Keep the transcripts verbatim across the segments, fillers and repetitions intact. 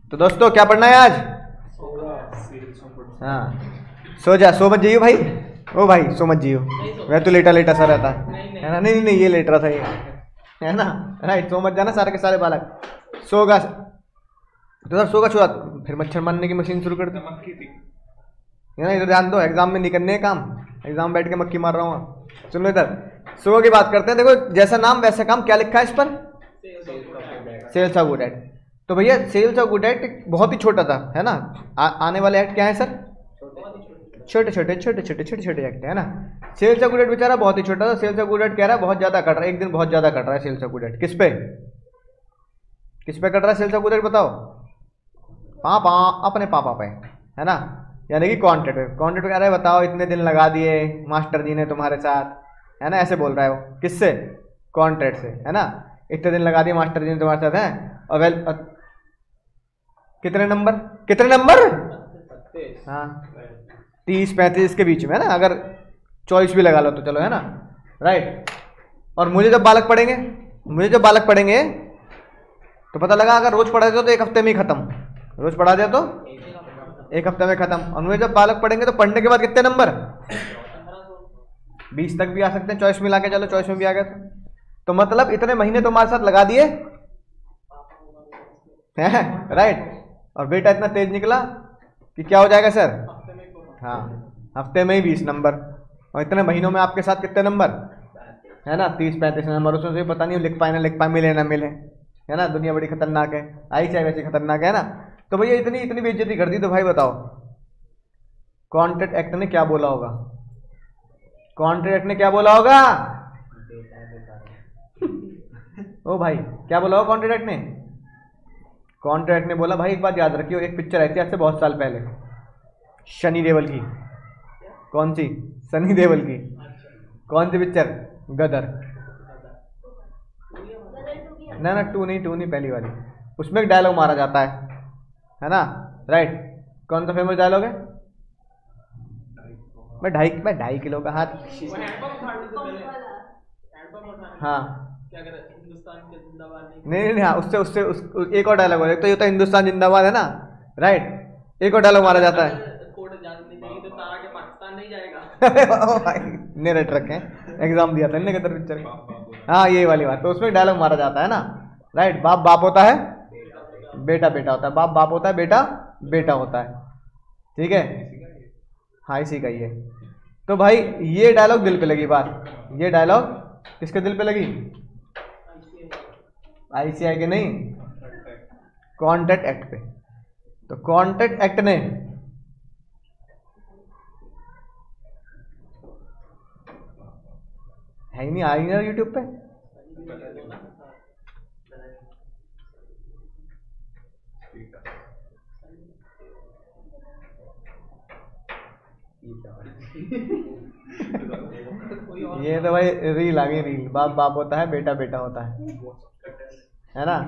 तो दोस्तों क्या पढ़ना है आज? हाँ, सो जा, सो मत जाइयो भाई। ओ भाई सो मत जाइयो, वह तो लेटा लेटा सा रहता है है ना। नहीं नहीं नहीं, ये लेट रहा था ये, है ना। राइट, सो मत जाना सारे के सारे बालक। सोगा तो सर, सोगा शुरुआत, फिर मच्छर मारने की मशीन शुरू कर दी है ना। इधर ध्यान दो, एग्जाम में नहीं करने है काम, एग्जाम बैठ के मक्खी मार रहा हूँ। सुनो इधर, सो की बात करते हैं। देखो जैसा नाम वैसा काम, क्या लिखा है इस पर? Sales of good act. तो भैया सेल्स ऑफ गुड एट बहुत ही छोटा था, है ना। आ, आने वाले एक्ट क्या है सर? छोटे छोटे छोटे छोटे छोटे छोटे एक्ट है ना। सेल्स ऑफ गुड एट बेचारा बहुत ही छोटा था। सेल्स ऑफ गुड एट कह रहा है बहुत ज्यादा कट रहा है, एक दिन बहुत ज्यादा कट रहा है सेल्स ऑफ गुड एट। किस पे किस पे कट रहा है सेल्स ऑफ गुड एट बताओ? पापा, अपने पापा पे, है ना। यानी कि कॉन्ट्रैक्ट कॉन्ट्रैक्ट कह रहा है बताओ इतने दिन लगा दिए मास्टर जी ने तुम्हारे साथ, है ना। ऐसे बोल रहा है वो, किससे? कॉन्ट्रैक्ट से, है ना। इतने दिन लगा दिए मास्टर जी ने तुम्हारे साथ, है। और वेल कितने नंबर कितने नंबर हाँ तीस पैंतीस के बीच में, है ना। अगर चॉइस भी लगा लो तो चलो, है ना। राइट। और मुझे जब बालक पढ़ेंगे मुझे जब बालक पढ़ेंगे तो पता लगा अगर रोज पढ़ा जाए तो एक हफ्ते में ही खत्म, रोज पढ़ा जाए तो एक हफ्ते में खत्म। और मुझे जब बालक पढ़ेंगे तो पढ़ने के बाद कितने नंबर? बीस तक भी आ सकते हैं, चॉइस मिला के, चलो चॉइस में भी आ गए तो, तो मतलब इतने महीने तुम्हारे साथ लगा दिए, हैं। राइट। और बेटा इतना तेज निकला कि क्या हो जाएगा सर? हाँ, हफ्ते में ही बीस नंबर, और इतने महीनों में आपके साथ कितने नंबर, है ना? तीस पैंतीस नंबर। उसमें से पता नहीं लिख पाए ना लिख पाए, मिले ना मिले, है ना। दुनिया बड़ी खतरनाक है, आई चाहे वैसी खतरनाक है ना। तो भैया इतनी इतनी बेइज्जती कर दी, तो भाई बताओ कॉन्ट्रैक्ट एक्ट ने क्या बोला होगा? कॉन्ट्रैक्ट एक्ट ने क्या बोला होगा? ओ भाई क्या बोला होगा कॉन्ट्रैक्ट एक्ट ने? कॉन्ट्रैक्ट एक्ट ने बोला भाई एक बात याद रखियो, एक पिक्चर आई थी आज से बहुत साल पहले, शनि देओल की। कौन सी? सनी देओल की। कौन सी पिक्चर? गदर। ना ना टू नहीं, टू नहीं, पहली वाली। उसमें एक डायलॉग मारा जाता है है ना। राइट। कौन सा फेमस डायलॉग है? मैं ढाई मैं ढाई किलो का हाथ, हाँ नहीं नहीं, हाँ उससे उससे उस, उस, एक और डायलॉग है तो ये तो हिंदुस्तान जिंदाबाद है ना। राइट। एक और डायलॉग मारा जाता है, रट रखे एग्जाम दिया था गदर पिक्चर का। हाँ ये वाली बात, तो उसमें डायलॉग मारा जाता है ना। राइट। बाप बाप होता है, बेटा बेटा होता है। बाप बाप होता है, बेटा बेटा होता है। ठीक है, हाँ इसी का ही है। तो भाई ये डायलॉग दिल पे लगी बात, ये डायलॉग किसके दिल पे लगी? आईसीआई के नहीं, कॉन्ट्रैक्ट एक्ट पे। तो कॉन्ट्रैक्ट एक्ट ने है ही नहीं, आई ना यूट्यूब पे। ये तो भाई रील आ गई, रील। बाप बाप होता है, बेटा बेटा होता है, है ना।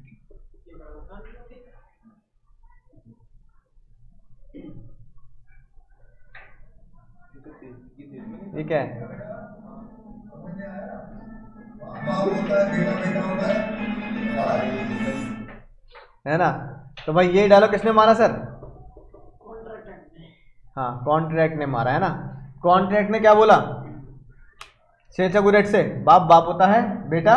ठीक है, है ना। तो भाई ये डायलॉग किसने मारा सर? हाँ कॉन्ट्रैक्ट ने मारा, है ना। कॉन्ट्रैक्ट ने क्या बोला? सेल्स ऑफ गुड एट से बाप बाप होता है, बेटा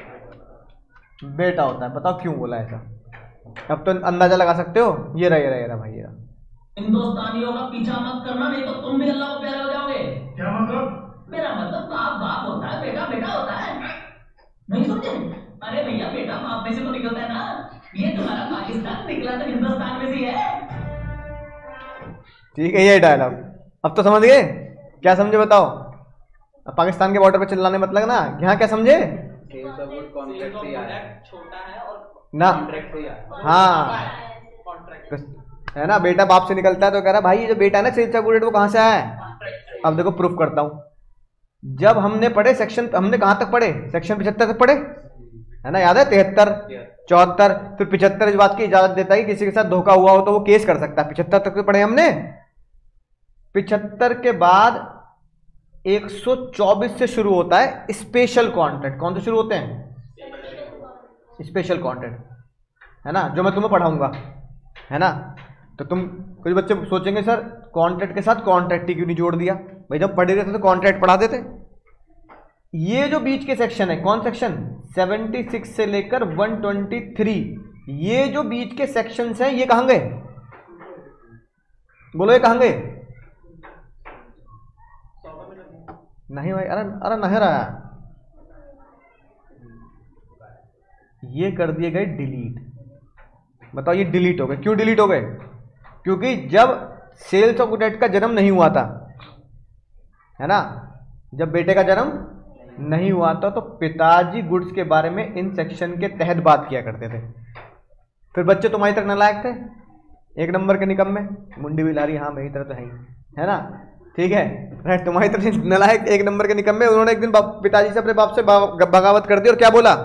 बेटा होता है। बताओ क्यों बोला ऐसा? अब तो अंदाजा लगा सकते हो। ये रहा ये रहा ये रहा भाई, ये रहा। हिंदुस्तानियों का पीछा मत करना, नहीं तो तुम भी अल्लाह को प्यारे हो जाओगे। क्या मतलब? मेरा मतलब बाप बाप होता है, बेटा बेटा होता है। नहीं समझे? अरे भैया बेटा बाप में से तो निकलता है ना। ये तुम्हारा पाकिस्तान निकला तो हिंदुस्तान में से है। ठीक है, ये डायलॉग अब तो समझ गए? क्या समझे बताओ? अब पाकिस्तान के बॉर्डर पे चिल्लाने मत लगना। यहाँ क्या समझे? ना हाँ है ना, बेटा बाप से निकलता है तो कह रहा भाई ये जो बेटा है ना सेल्स ऑफ गुड एट वो कहाँ से आया है? अब देखो प्रूफ करता हूं। जब हमने पढ़े सेक्शन, हमने कहां तक पढ़े? सेक्शन पिछहत्तर तक पढ़े, है ना। याद है? तिहत्तर, चौहत्तर, फिर पिछहत्तर इस बात की इजाजत देता है कि किसी के साथ धोखा हुआ हो तो वो केस कर सकता है। पिछहत्तर तक तो पढ़े हमने। पिछहत्तर के बाद एक सौ चौबीस से शुरू होता है स्पेशल कॉन्ट्रैक्ट। कौन से शुरू होते हैं? स्पेशल कॉन्ट्रैक्ट, है ना, जो मैं तुम्हें पढ़ाऊंगा। है ना। तो तुम कुछ बच्चे सोचेंगे सर कॉन्ट्रैक्ट के साथ कॉन्ट्रैक्ट क्यों नहीं जोड़ दिया? भाई जब पढ़े रहते तो कॉन्ट्रैक्ट पढ़ा देते। ये जो बीच के सेक्शन है, कौन सेक्शन, छिहत्तर से लेकर एक सौ तेईस, ये जो बीच के सेक्शंस हैं ये कहां गए? बोलो ये कहां गए? नहीं भाई, अरे अरे नहीं रहा, ये कर दिए गए डिलीट। बताओ ये डिलीट हो गए, क्यों डिलीट हो गए? क्योंकि जब सेल्स ऑफ गुड का जन्म नहीं हुआ था, है ना, जब बेटे का जन्म नहीं हुआ था तो पिताजी गुड्स के बारे में इन सेक्शन के तहत बात किया करते थे। फिर बच्चे तुम्हारी तरह नालायक थे, एक नंबर के निकम्मे, मुंडी भी ला रही, हाँ मेरी तरह तो है ही, है ना, ठीक है, राइट, तुम्हारी तरह नालायक एक नंबर के निकम्मे। उन्होंने एक दिन पिताजी से अपने बाप से बगावत कर दी और क्या बोला?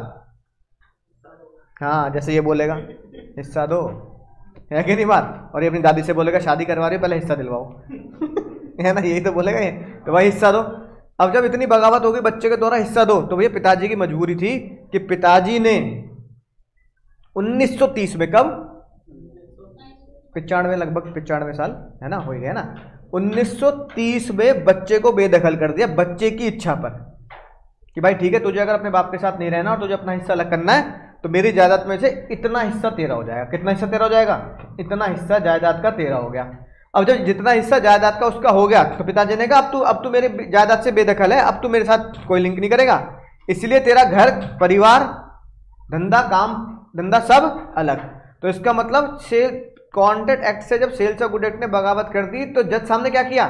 हाँ, जैसे ये बोलेगा हिस्सा दो, है कि नहीं बात, और ये अपनी दादी से बोलेगा शादी करवा रही हो पहले हिस्सा दिलवाओ है ना, यही तो बोलेगा ये, तो भाई हिस्सा दो। अब जब इतनी बगावत होगी बच्चे के द्वारा हिस्सा दो, तो भैया पिताजी की मजबूरी थी कि पिताजी ने उन्नीस सौ तीस में, कब, पिचानवे, लगभग पिचानवे साल, है ना, हो गया ना, उन्नीस सौ तीस में बच्चे को बेदखल कर दिया बच्चे की इच्छा पर कि भाई ठीक है, तुझे अगर अपने बाप के साथ नहीं रहना और तुझे अपना हिस्सा अलग करना है तो मेरी जायदाद में से इतना हिस्सा तेरा हो जाएगा। कितना हिस्सा तेरा हो जाएगा? इतना हिस्सा जायदाद का तेरा हो गया। अब जब जितना हिस्सा जायदाद का उसका हो गया तो पिताजी ने कहा अब तू अब तू मेरे जायदाद से बेदखल है, अब तू मेरे साथ कोई लिंक नहीं करेगा, इसलिए तेरा घर परिवार धंधा काम धंधा सब अलग। तो इसका मतलब सेल कॉन्ट्रैक्ट एक्ट से जब सेल्स ऑफ गुड एक्ट ने बगावत कर दी तो जज साहब ने क्या किया?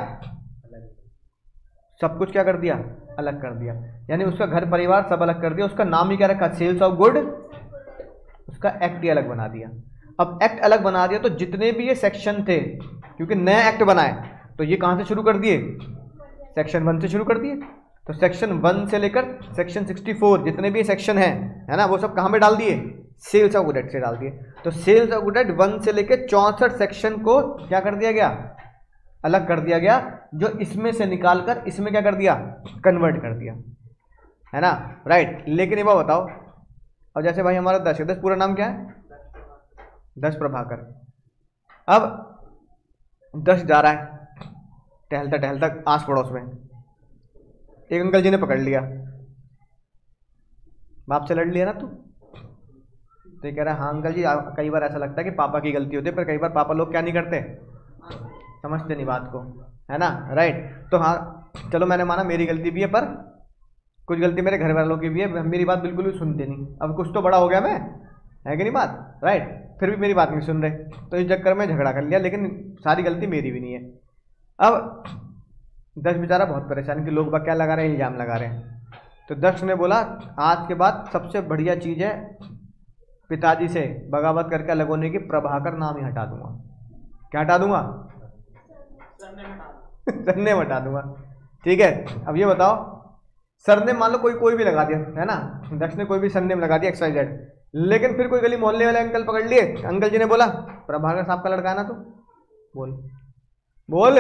सब कुछ क्या कर दिया? अलग कर दिया। यानी उसका घर परिवार सब अलग कर दिया, उसका नाम ही क्या रखा? सेल्स ऑफ गुड, उसका एक्ट ही अलग बना दिया। अब एक्ट अलग बना दिया तो जितने भी ये सेक्शन थे, क्योंकि नया एक्ट बनाए तो ये कहां से शुरू कर दिए? सेक्शन वन से शुरू कर दिए। तो सेक्शन वन से लेकर सेक्शन सिक्सटी फोर जितने भी सेक्शन हैं, है ना, वो सब कहां पे डाल दिए? सेल्स ऑफ गुड एक्ट से डाल दिए। तो sales of good act one से लेकर चौसठ सेक्शन को क्या कर दिया गया? अलग कर दिया गया, जो इसमें से निकालकर इसमें क्या कर दिया? कन्वर्ट कर दिया, है ना, राइट। लेकिन ये बात बताओ, अब जैसे भाई हमारा दस है, दस पूरा नाम क्या है? दस प्रभाकर। अब दस जा रहा है टहलता टहलता आस पड़ोस में, एक अंकल जी ने पकड़ लिया, बाप से लड़ लिया ना तू, तो ये कह रहा है हाँ अंकल जी, कई बार ऐसा लगता है कि पापा की गलती होती है, पर कई बार पापा लोग क्या नहीं करते, समझते नहीं बात को, है ना, राइट। तो हाँ चलो मैंने माना मेरी गलती भी है, पर कुछ गलती मेरे घर वालों की भी है, मेरी बात बिल्कुल भी सुनते नहीं। अब कुछ तो बड़ा हो गया मैं, है कि नहीं बात, राइट, फिर भी मेरी बात नहीं सुन रहे, तो इस चक्कर में झगड़ा कर लिया, लेकिन सारी गलती मेरी भी नहीं है। अब दक्ष बेचारा बहुत परेशान कि लोग बा क्या लगा रहे हैं, इल्जाम लगा रहे हैं। तो दक्ष ने बोला आज के बाद सबसे बढ़िया चीज़ है पिताजी से बगावत करके अलग होने की, प्रभाकर नाम ही हटा दूंगा। क्या हटा दूंगा? सरनेम हटा दूंगा। ठीक है, अब ये बताओ सरनेम मान लो कोई कोई भी लगा दिया, है ना, दक्ष ने कोई भी सरनेम लगा दिया एक्स वाई जेड, लेकिन फिर कोई गली मोहल्ले वाले अंकल पकड़ लिए, अंकल जी ने बोला प्रभाकर साहब का लड़का है ना, तो बोल बोल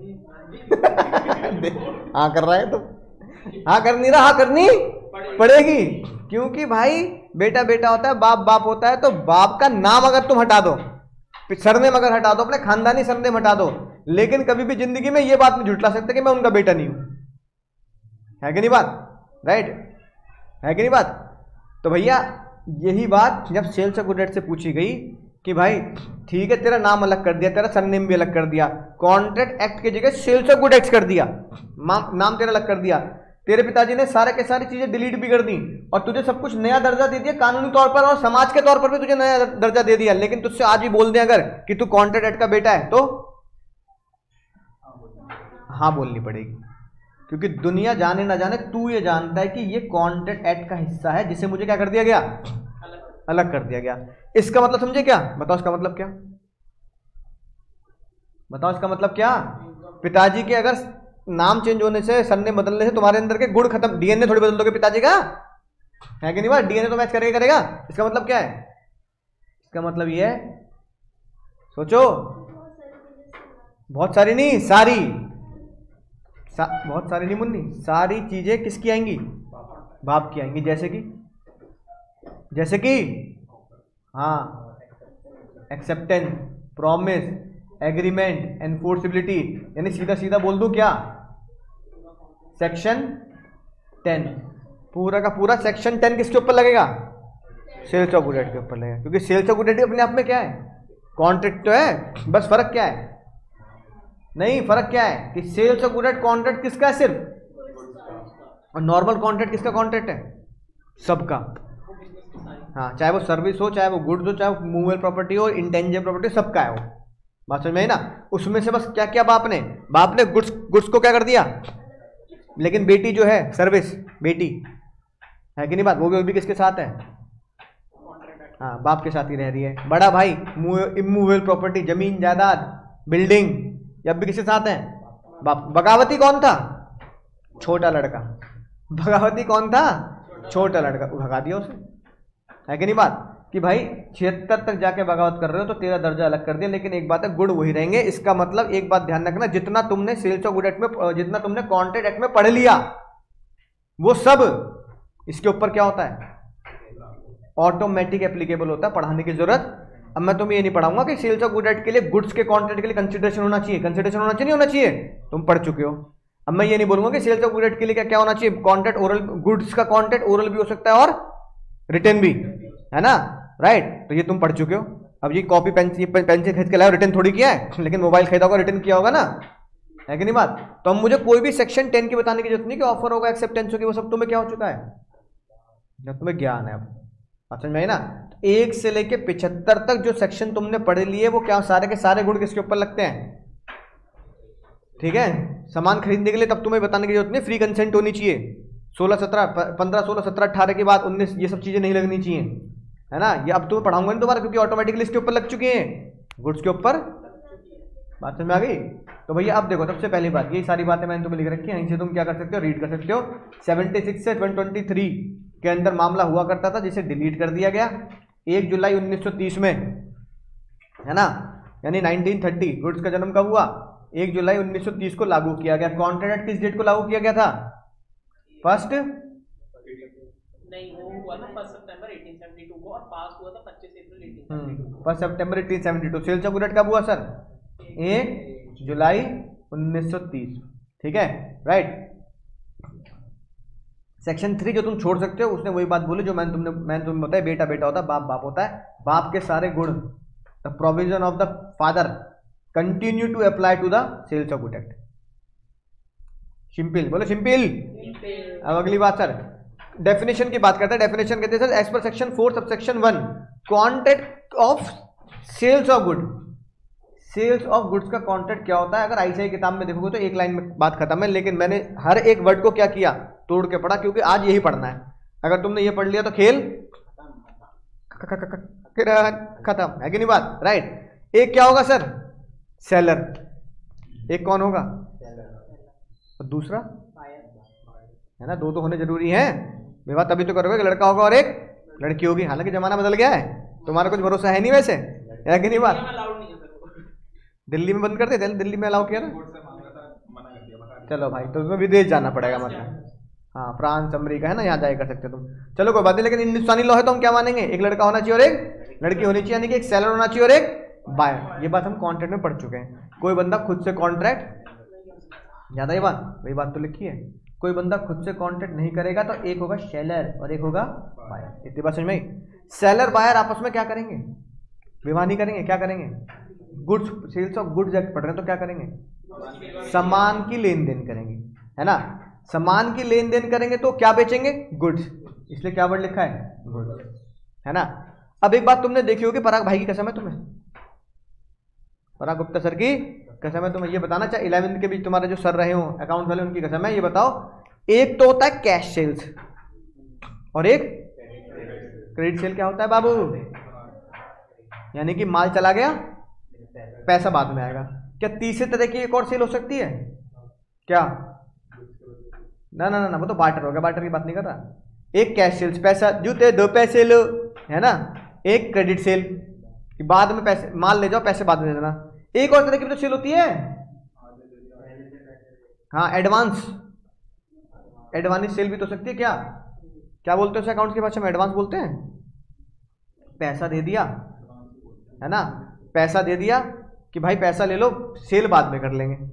हाँ कर रहा है तो हाँ कर नहीं रहा, हाँ करनी पड़ेगी, क्योंकि भाई बेटा बेटा होता है, बाप बाप होता है, तो बाप का नाम अगर तुम हटा दो, सरनेम अगर हटा दो, अपने खानदानी सरनेम हटा दो, लेकिन कभी भी जिंदगी में ये बात नहीं झुठला सकते कि मैं उनका बेटा नहीं हूं, है कि नहीं बात, राइट, है कि नहीं बात। तो भैया यही बात जब सेल्स ऑफ गुड एक्ट से पूछी गई कि भाई ठीक है तेरा नाम अलग कर दिया, तेरा सरनेम भी अलग कर दिया, कॉन्ट्रैक्ट एक्ट की जगह सेल्स ऑफ गुड एक्ट कर दिया, नाम तेरा अलग कर दिया, तेरे पिताजी ने सारे के सारी चीजें डिलीट भी कर दी और तुझे सब कुछ नया दर्जा दे दिया कानूनी तौर पर और समाज के तौर पर भी तुझे नया दर्जा दे दिया, लेकिन तुझसे आज भी बोल दे अगर कि तू कॉन्ट्रैक्ट एक्ट का बेटा है तो हाँ बोलनी पड़ेगी, क्योंकि दुनिया जाने ना जाने तू ये जानता है कि ये कॉन्ट्रैक्ट एक्ट का हिस्सा है जिसे मुझे क्या कर दिया गया, अलग कर दिया गया। इसका मतलब समझे क्या? बताओ इसका मतलब क्या, बताओ इसका मतलब क्या? पिताजी के अगर नाम चेंज होने से, सरनेम बदलने से तुम्हारे अंदर के गुण खत्म, डीएनए थोड़ी बदल दोगे पिताजी का, है कि नहीं बात, डीएनए तो मैच करेगा करेगा। इसका मतलब क्या है? इसका मतलब ये है, सोचो, बहुत सारी नहीं, सारी सा, बहुत सारी नहीं मुन्नी, सारी चीजें किसकी आएंगी? बाप की आएंगी। जैसे कि जैसे कि हाँ एक्सेप्टेंस, प्रॉमिस, एग्रीमेंट, एनफोर्सिबिलिटी, यानी सीधा सीधा बोल दूं क्या, सेक्शन टेन, पूरा का पूरा सेक्शन टेन किसके ऊपर लगेगा, सेल्स ऑफ गुड्स के ऊपर लगेगा, क्योंकि सेल्स ऑफ गुड्स अपने आप में क्या है, कॉन्ट्रैक्ट तो है, बस फर्क क्या है, नहीं फर्क क्या है कि सेल्स ऑफ गुड्स कॉन्ट्रैक्ट किसका है सिर्फ, और नॉर्मल कॉन्ट्रैक्ट किसका कॉन्ट्रैक्ट है, सबका। हाँ, चाहे वो सर्विस हो, चाहे वो गुड्स हो, चाहे वो मूवेबल प्रॉपर्टी हो, इंटेंजिबल प्रॉपर्टी, सबका है वो, बात समझ में आई ना। उसमें से बस क्या किया बाप ने, बाप ने गुड्स गुड्स को क्या कर दिया, लेकिन बेटी जो है सर्विस, बेटी है कि नहीं बात, वो भी, वो भी किसके साथ है, हाँ बाप के साथ ही रह रही है। बड़ा भाई इमूवेबल प्रॉपर्टी, जमीन जायदाद, बिल्डिंग, ये भी किसके साथ है, बाप। बगावती कौन था, छोटा लड़का, बगावती कौन था, छोटा लड़का, भगा दिया उसे, है कि नहीं बात, कि भाई छिहत्तर तक जाके बगावत कर रहे हो तो तेरा दर्जा अलग कर दिया, लेकिन एक बात है गुड़ वही रहेंगे। इसका मतलब एक बात ध्यान रखना, जितना तुमने सेल्स ऑफ गुड एक्ट में, जितना तुमने कॉन्ट्रैक्ट एक्ट में पढ़ लिया, वो सब इसके ऊपर क्या होता है, ऑटोमेटिक एप्लीकेबल होता है, पढ़ाने की जरूरत। अब मैं तुम्हें ये नहीं पढ़ाऊंगा कि सेल्स ऑफ गुड एक्ट के लिए गुड्स के कॉन्ट्रैक्ट के लिए कंसिडरेशन होना चाहिए, कंसिडरेशन होना चाहिए, नहीं होना चाहिए, तुम पढ़ चुके हो। अब मैं ये नहीं बोलूंगा कि सेल्स ऑफ गुड एक्ट के लिए क्या क्या होना चाहिए, कॉन्ट्रैक्ट ओरल, गुड्स का कॉन्ट्रैक्ट ओरल भी हो सकता है और रिटर्न भी, है ना, राइट, तो ये तुम पढ़ चुके हो। अब ये कॉपी पेन पेंसिल खरीद के लाओ, रिटर्न थोड़ी किया है, लेकिन मोबाइल खरीदा होगा रिटर्न किया होगा ना, है कि नहीं बात। तो अब मुझे कोई भी सेक्शन टेन की बताने की जरूरत नहीं कि ऑफर होगा, एक्सेप्टेंस होगी, वो सब तुम्हें क्या हो चुका है, जब तुम्हें ज्ञान है। अब समझ में आई ना, एक से लेके पिछहत्तर तक जो सेक्शन तुमने पढ़ लिए वो क्या सारे के सारे गुण किसके ऊपर लगते हैं, ठीक है। सामान खरीदने के लिए तब तुम्हें बताने की जरूरत नहीं, फ्री कंसेंट होनी चाहिए, सोलह सत्रह पंद्रह सोलह सत्रह अट्ठारह के बाद उन्नीस, ये सब चीजें नहीं लगनी चाहिए, है ना। ये अब तुम्हें पढ़ाऊंगा नहीं दोबारा, क्योंकि ऑटोमेटिकली इसके ऊपर लग चुके हैं, गुड्स के ऊपर, बात समझ में आ गई। तो भैया अब देखो, सबसे पहली बात, ये सारी बातें मैंने तुम्हें लिख रखी है, इनसे तुम क्या कर सकते हो, रीड कर सकते हो। छिहत्तर से वन ट्वेंटी थ्री के अंदर मामला हुआ करता था, जिसे डिलीट कर दिया गया एक जुलाई उन्नीस सौ तीस में, है ना, यानी नाइनटीन थर्टी, गुड्स का जन्म कब हुआ, एक जुलाई उन्नीस सौ तीस को लागू किया गया। कॉन्ट्रैक्ट किस डेट को लागू किया गया था, फर्स्ट नहीं, वो हुआ था फर्स्ट सितंबर अठारह सौ बहत्तर को, और पास हुआ था पच्चीस अप्रैल अठारह सौ बहत्तर को। फर्स्ट सितंबर अठारह सौ बहत्तर। सेल्स ऑफ गुड्स कब हुआ सर, एक जुलाई उन्नीस सौ तीस, ठीक है, राइट। सेक्शन थ्री जो तुम छोड़ सकते हो, उसने वही बात बोली जो मैंने तुमने मैंने तुम्हें बताया, बेटा बेटा होता है, बाप बाप होता है, बाप के सारे गुण, the provision of the father continue to apply to the sales of good act. Simple बोलो, सिंपल। अब अगली बात सर, डेफिनेशन की बात करते हैं। डेफिनेशन कहते हैं sir, as per section four sub section one, contract of sales of good. Sales of goods का कॉन्ट्रैक्ट क्या होता है, अगर आईसीआई किताब में देखोगे तो एक लाइन में बात खत्म है, लेकिन मैंने हर एक वर्ड को क्या किया, तोड़ के पढ़ा, क्योंकि आज यही पढ़ना है। अगर तुमने ये पढ़ लिया तो खेल खत्म, है कि नहीं बात, राइट। एक क्या होगा सर, सेलर, एक कौन होगा, और दूसरा है ना, दो तो होने जरूरी है, विवाह तभी तो करोगे, लड़का होगा और एक लड़की होगी। हालांकि जमाना बदल गया है, तुम्हारा कुछ भरोसा है नहीं वैसे, है कि नहीं बात। दिल्ली में बंद करते थे, दिल्ली में अलाउ किया ना, चलो भाई, तो तुम्हें विदेश जाना पड़ेगा, मतलब हाँ, फ्रांस अमेरिका है ना, यहाँ जाया कर सकते तुम, चलो कोई बात नहीं। लेकिन हिंदुस्तानी लॉ है तो हम क्या मानेंगे, एक लड़का होना चाहिए और एक लड़की होनी चाहिए, यानी कि एक सेलर होना चाहिए और एक बायर। ये बात हम कॉन्ट्रैक्ट में पढ़ चुके हैं। कोई बंदा खुद से कॉन्ट्रैक्ट, ज्यादा ये बात, वही बात तो लिखी है, कोई बंदा खुद से कॉन्ट्रैक्ट नहीं करेगा तो एक होगा सेलर और एक होगा बायर। इतनी बात समझ में आई। सेलर बायर आपस में क्या करेंगे, विवाह नहीं करेंगे, क्या करेंगे, goods, sales of goods act पढ़ रहे हैं तो क्या करेंगे, सामान की लेन देन करेंगे, है ना। सामान की लेन देन करेंगे तो क्या बेचेंगे, गुड्स, इसलिए क्या वर्ड लिखा है, गुड्स, है ना। अब एक बात तुमने देखी होगी, पराग भाई की कसम है तुम्हें, पराग गुप्ता सर की कसम है, तुम्हें ये बताना, चाहे इलेवेंथ के बीच तुम्हारे जो सर रहे हो अकाउंट वाले, उनकी कसम है, ये बताओ, एक तो होता है कैश सेल्स और एक क्रेडिट सेल। क्या होता है बाबू, यानी कि माल चला गया, पैसा बाद में आएगा। क्या तीसरे तरह की एक और सेल हो सकती है क्या, ना ना ना, वो तो बार्टर हो गया, बार्टर की बात नहीं कर रहा। एक कैश सेल्स, पैसा जूते दो पैसे लो, है ना। एक क्रेडिट सेल कि बाद में पैसे, माल ले जाओ, पैसे बाद में दे देना। एक और तरह की भी तो सेल होती है, हाँ, एडवांस, एडवांस सेल भी तो सकती है। क्या क्या बोलते हैं उसे अकाउंट की भाषा में, एडवांस बोलते हैं, पैसा दे दिया, है ना, पैसा दे दिया कि भाई पैसा ले लो, सेल बाद में कर लेंगे,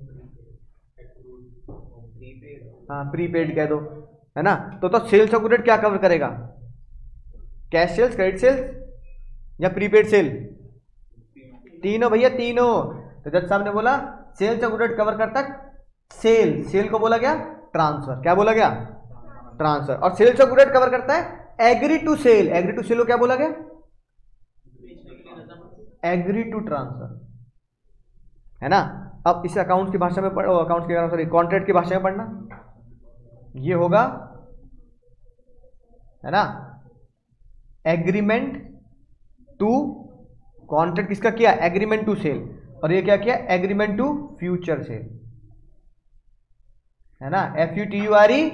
हाँ प्रीपेड कह दो, है ना। तो तो सेल्स ऑफ गुड्स क्या कवर करेगा, कैश सेल्स, क्रेडिट सेल्स या प्रीपेड सेल, तीनों भैया तीनों। तो जज साहब ने बोला सेल्स ऑफ गुड्स कवर करता सेल, सेल को बोला गया ट्रांसफर, क्या बोला गया ट्रांसफर। और सेल्स ऑफ गुड्स कवर करता है agree to sale, agree to sale को क्या बोला गया एग्री टू ट्रांसफर, है ना। अब इसे अकाउंट की भाषा में पढ़ो, अकाउंट की सॉरी कॉन्ट्रैक्ट की भाषा में पढ़ना, ये होगा, है ना, एग्रीमेंट टू, कॉन्ट्रैक्ट किसका किया एग्रीमेंट टू सेल, और ये क्या किया एग्रीमेंट टू फ्यूचर सेल, है ना। F U T U R E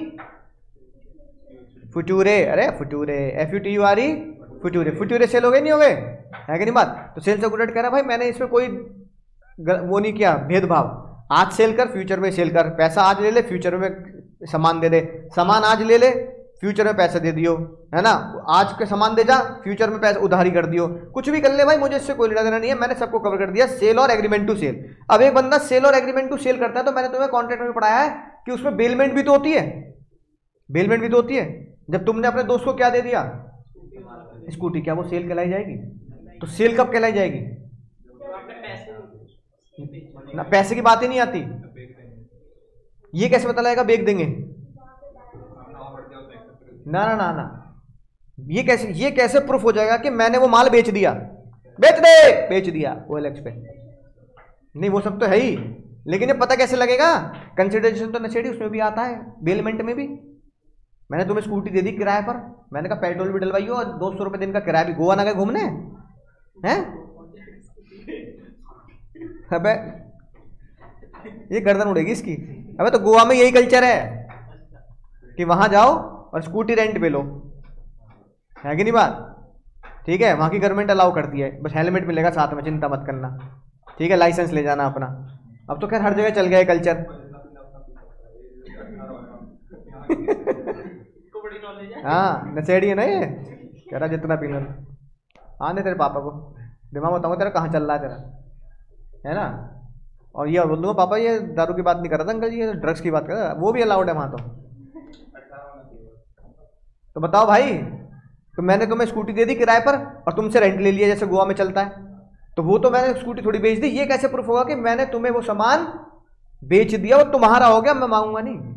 future, अरे future, F U T U R E future, future sale हो गए नहीं हो गए, है कि नहीं बात। तो सेल्स ऑफ गुड्स कह रहा भाई मैंने इसमें कोई वो नहीं किया भेदभाव, आज सेल कर फ्यूचर में सेल कर, पैसा आज ले ले फ्यूचर में सामान दे दे, सामान आज ले ले फ्यूचर में पैसा दे दियो, है ना, आज के सामान दे जा फ्यूचर में पैसा उधारी कर दियो, कुछ भी कर ले भाई, मुझे इससे कोई लेना देना नहीं है, मैंने सबको कवर कर दिया, सेल और एग्रीमेंट टू सेल। अब एक बंदा सेल और एग्रीमेंट टू सेल करता है, तो मैंने तुम्हें कॉन्ट्रैक्ट में पढ़ाया है कि उसमें बेलमेंट भी तो होती है, बेलमेंट भी तो होती है। जब तुमने अपने दोस्त को क्या दे दिया स्कूटी, क्या वो सेल कहलाई जाएगी, तो सेल कब कहलाई जाएगी ना, पैसे की बात ही नहीं आती। ये कैसे पता लगेगा बेच देंगे, ना ना ना ना, ये कैसे ये कैसे प्रूफ हो जाएगा कि मैंने वो माल बेच दिया, बेच दे बेच दिया ओ एल एक्स पे, नहीं वो सब तो है ही, लेकिन ये पता कैसे लगेगा, कंसिडरेशन तो नशेड़ी उसमें भी आता है, बेलमेंट में भी। मैंने तुम्हें स्कूटी दे दी किराए पर, मैंने कहा पेट्रोल भी डलवाइयो और दो सौ रुपये दिन का किराया भी, गोवा ना गए घूमने हैं, अबे ये गर्दन उड़ेगी इसकी। अबे तो गोवा में यही कल्चर है कि वहां जाओ और स्कूटी रेंट पे लो, है कि नहीं बात, ठीक है, वहां की गवर्नमेंट अलाउ करती है, बस हेलमेट मिलेगा साथ में, चिंता मत करना, ठीक है, लाइसेंस ले जाना अपना। अब तो खैर हर जगह चल गया है कल्चर हाँ नशेड़ी है ना ये, कह रहा जितना पीना, आने तेरे पापा को दिमाग बताऊंगा तेरा कहाँ चल रहा है तेरा, है ना। और ये बोल दूंगा पापा ये दारू की बात नहीं कर रहा था अंकल जी, ये ड्रग्स की बात कर रहा है, वो भी अलाउड है वहाँ तो। तो बताओ भाई, तो मैंने तुम्हें स्कूटी दे दी किराए पर और तुमसे रेंट ले लिया जैसे गोवा में चलता है, तो वो तो मैंने स्कूटी थोड़ी बेच दी, ये कैसे प्रूफ होगा कि मैंने तुम्हें वो सामान बेच दिया, वो तुम्हारा हो गया, मैं मांगूंगा नहीं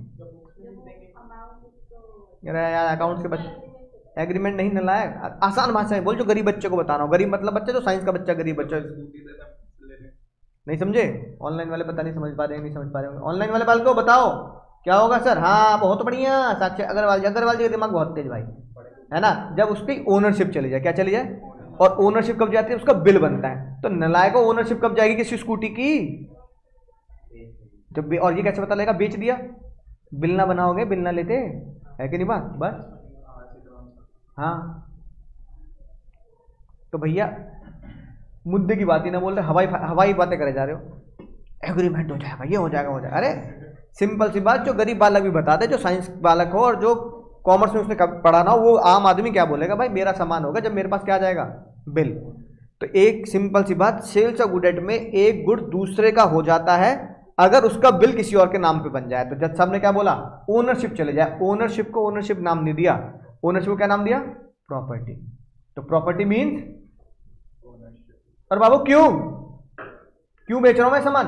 यार। अकाउंट्स के बच्चे एग्रीमेंट नहीं न लाए, आसान भाषा में बोल, जो गरीब बच्चे को बता रहा हूँ, गरीब मतलब बच्चा जो साइंस का बच्चा, गरीब बच्चा नहीं समझे, ऑनलाइन वाले पता नहीं समझ पा रहे हैं, नहीं समझ पा रहे होंगे, ऑनलाइन वाले बाल को बताओ क्या होगा सर। हाँ बहुत बढ़िया, साक्षी अग्रवाल, अग्रवाल जी का दिमाग बहुत तेज भाई, है ना। जब उसकी ओनरशिप चली जाए, क्या चली जाए, और ओनरशिप कब जाती है, उसका बिल बनता है, तो नलायक को ओनरशिप कब जाएगी किसी स्कूटी की, जब, और ये कैसे पता लगेगा बेच दिया, बिल ना बनाओगे, बिल ना लेते, है कि नहीं बात, बस हाँ। तो भैया मुद्दे की बात ही ना बोल रहे, हवाई हवाई बातें करे जा रहे हो, एग्रीमेंट हो जाएगा, ये हो जाएगा हो जाएगा, अरे सिंपल सी बात, जो गरीब बालक भी बता दे, जो साइंस बालक हो और जो कॉमर्स में उसने पढ़ाना हो, वो आम आदमी क्या बोलेगा, भाई मेरा सामान होगा जब मेरे पास क्या आ जाएगा बिल। तो एक सिंपल सी बात, सेल्स ऑफ गुड में एक गुड दूसरे का हो जाता है अगर उसका बिल किसी और के नाम पे बन जाए। तो जज साहब ने क्या बोला, ओनरशिप चले जाए, ओनरशिप को ओनरशिप नाम नहीं दिया, ओनरशिप को क्या नाम दिया प्रॉपर्टी। तो प्रॉपर्टी मीन्स, और बाबू क्यों क्यों बेच रहा हूं मैं सामान,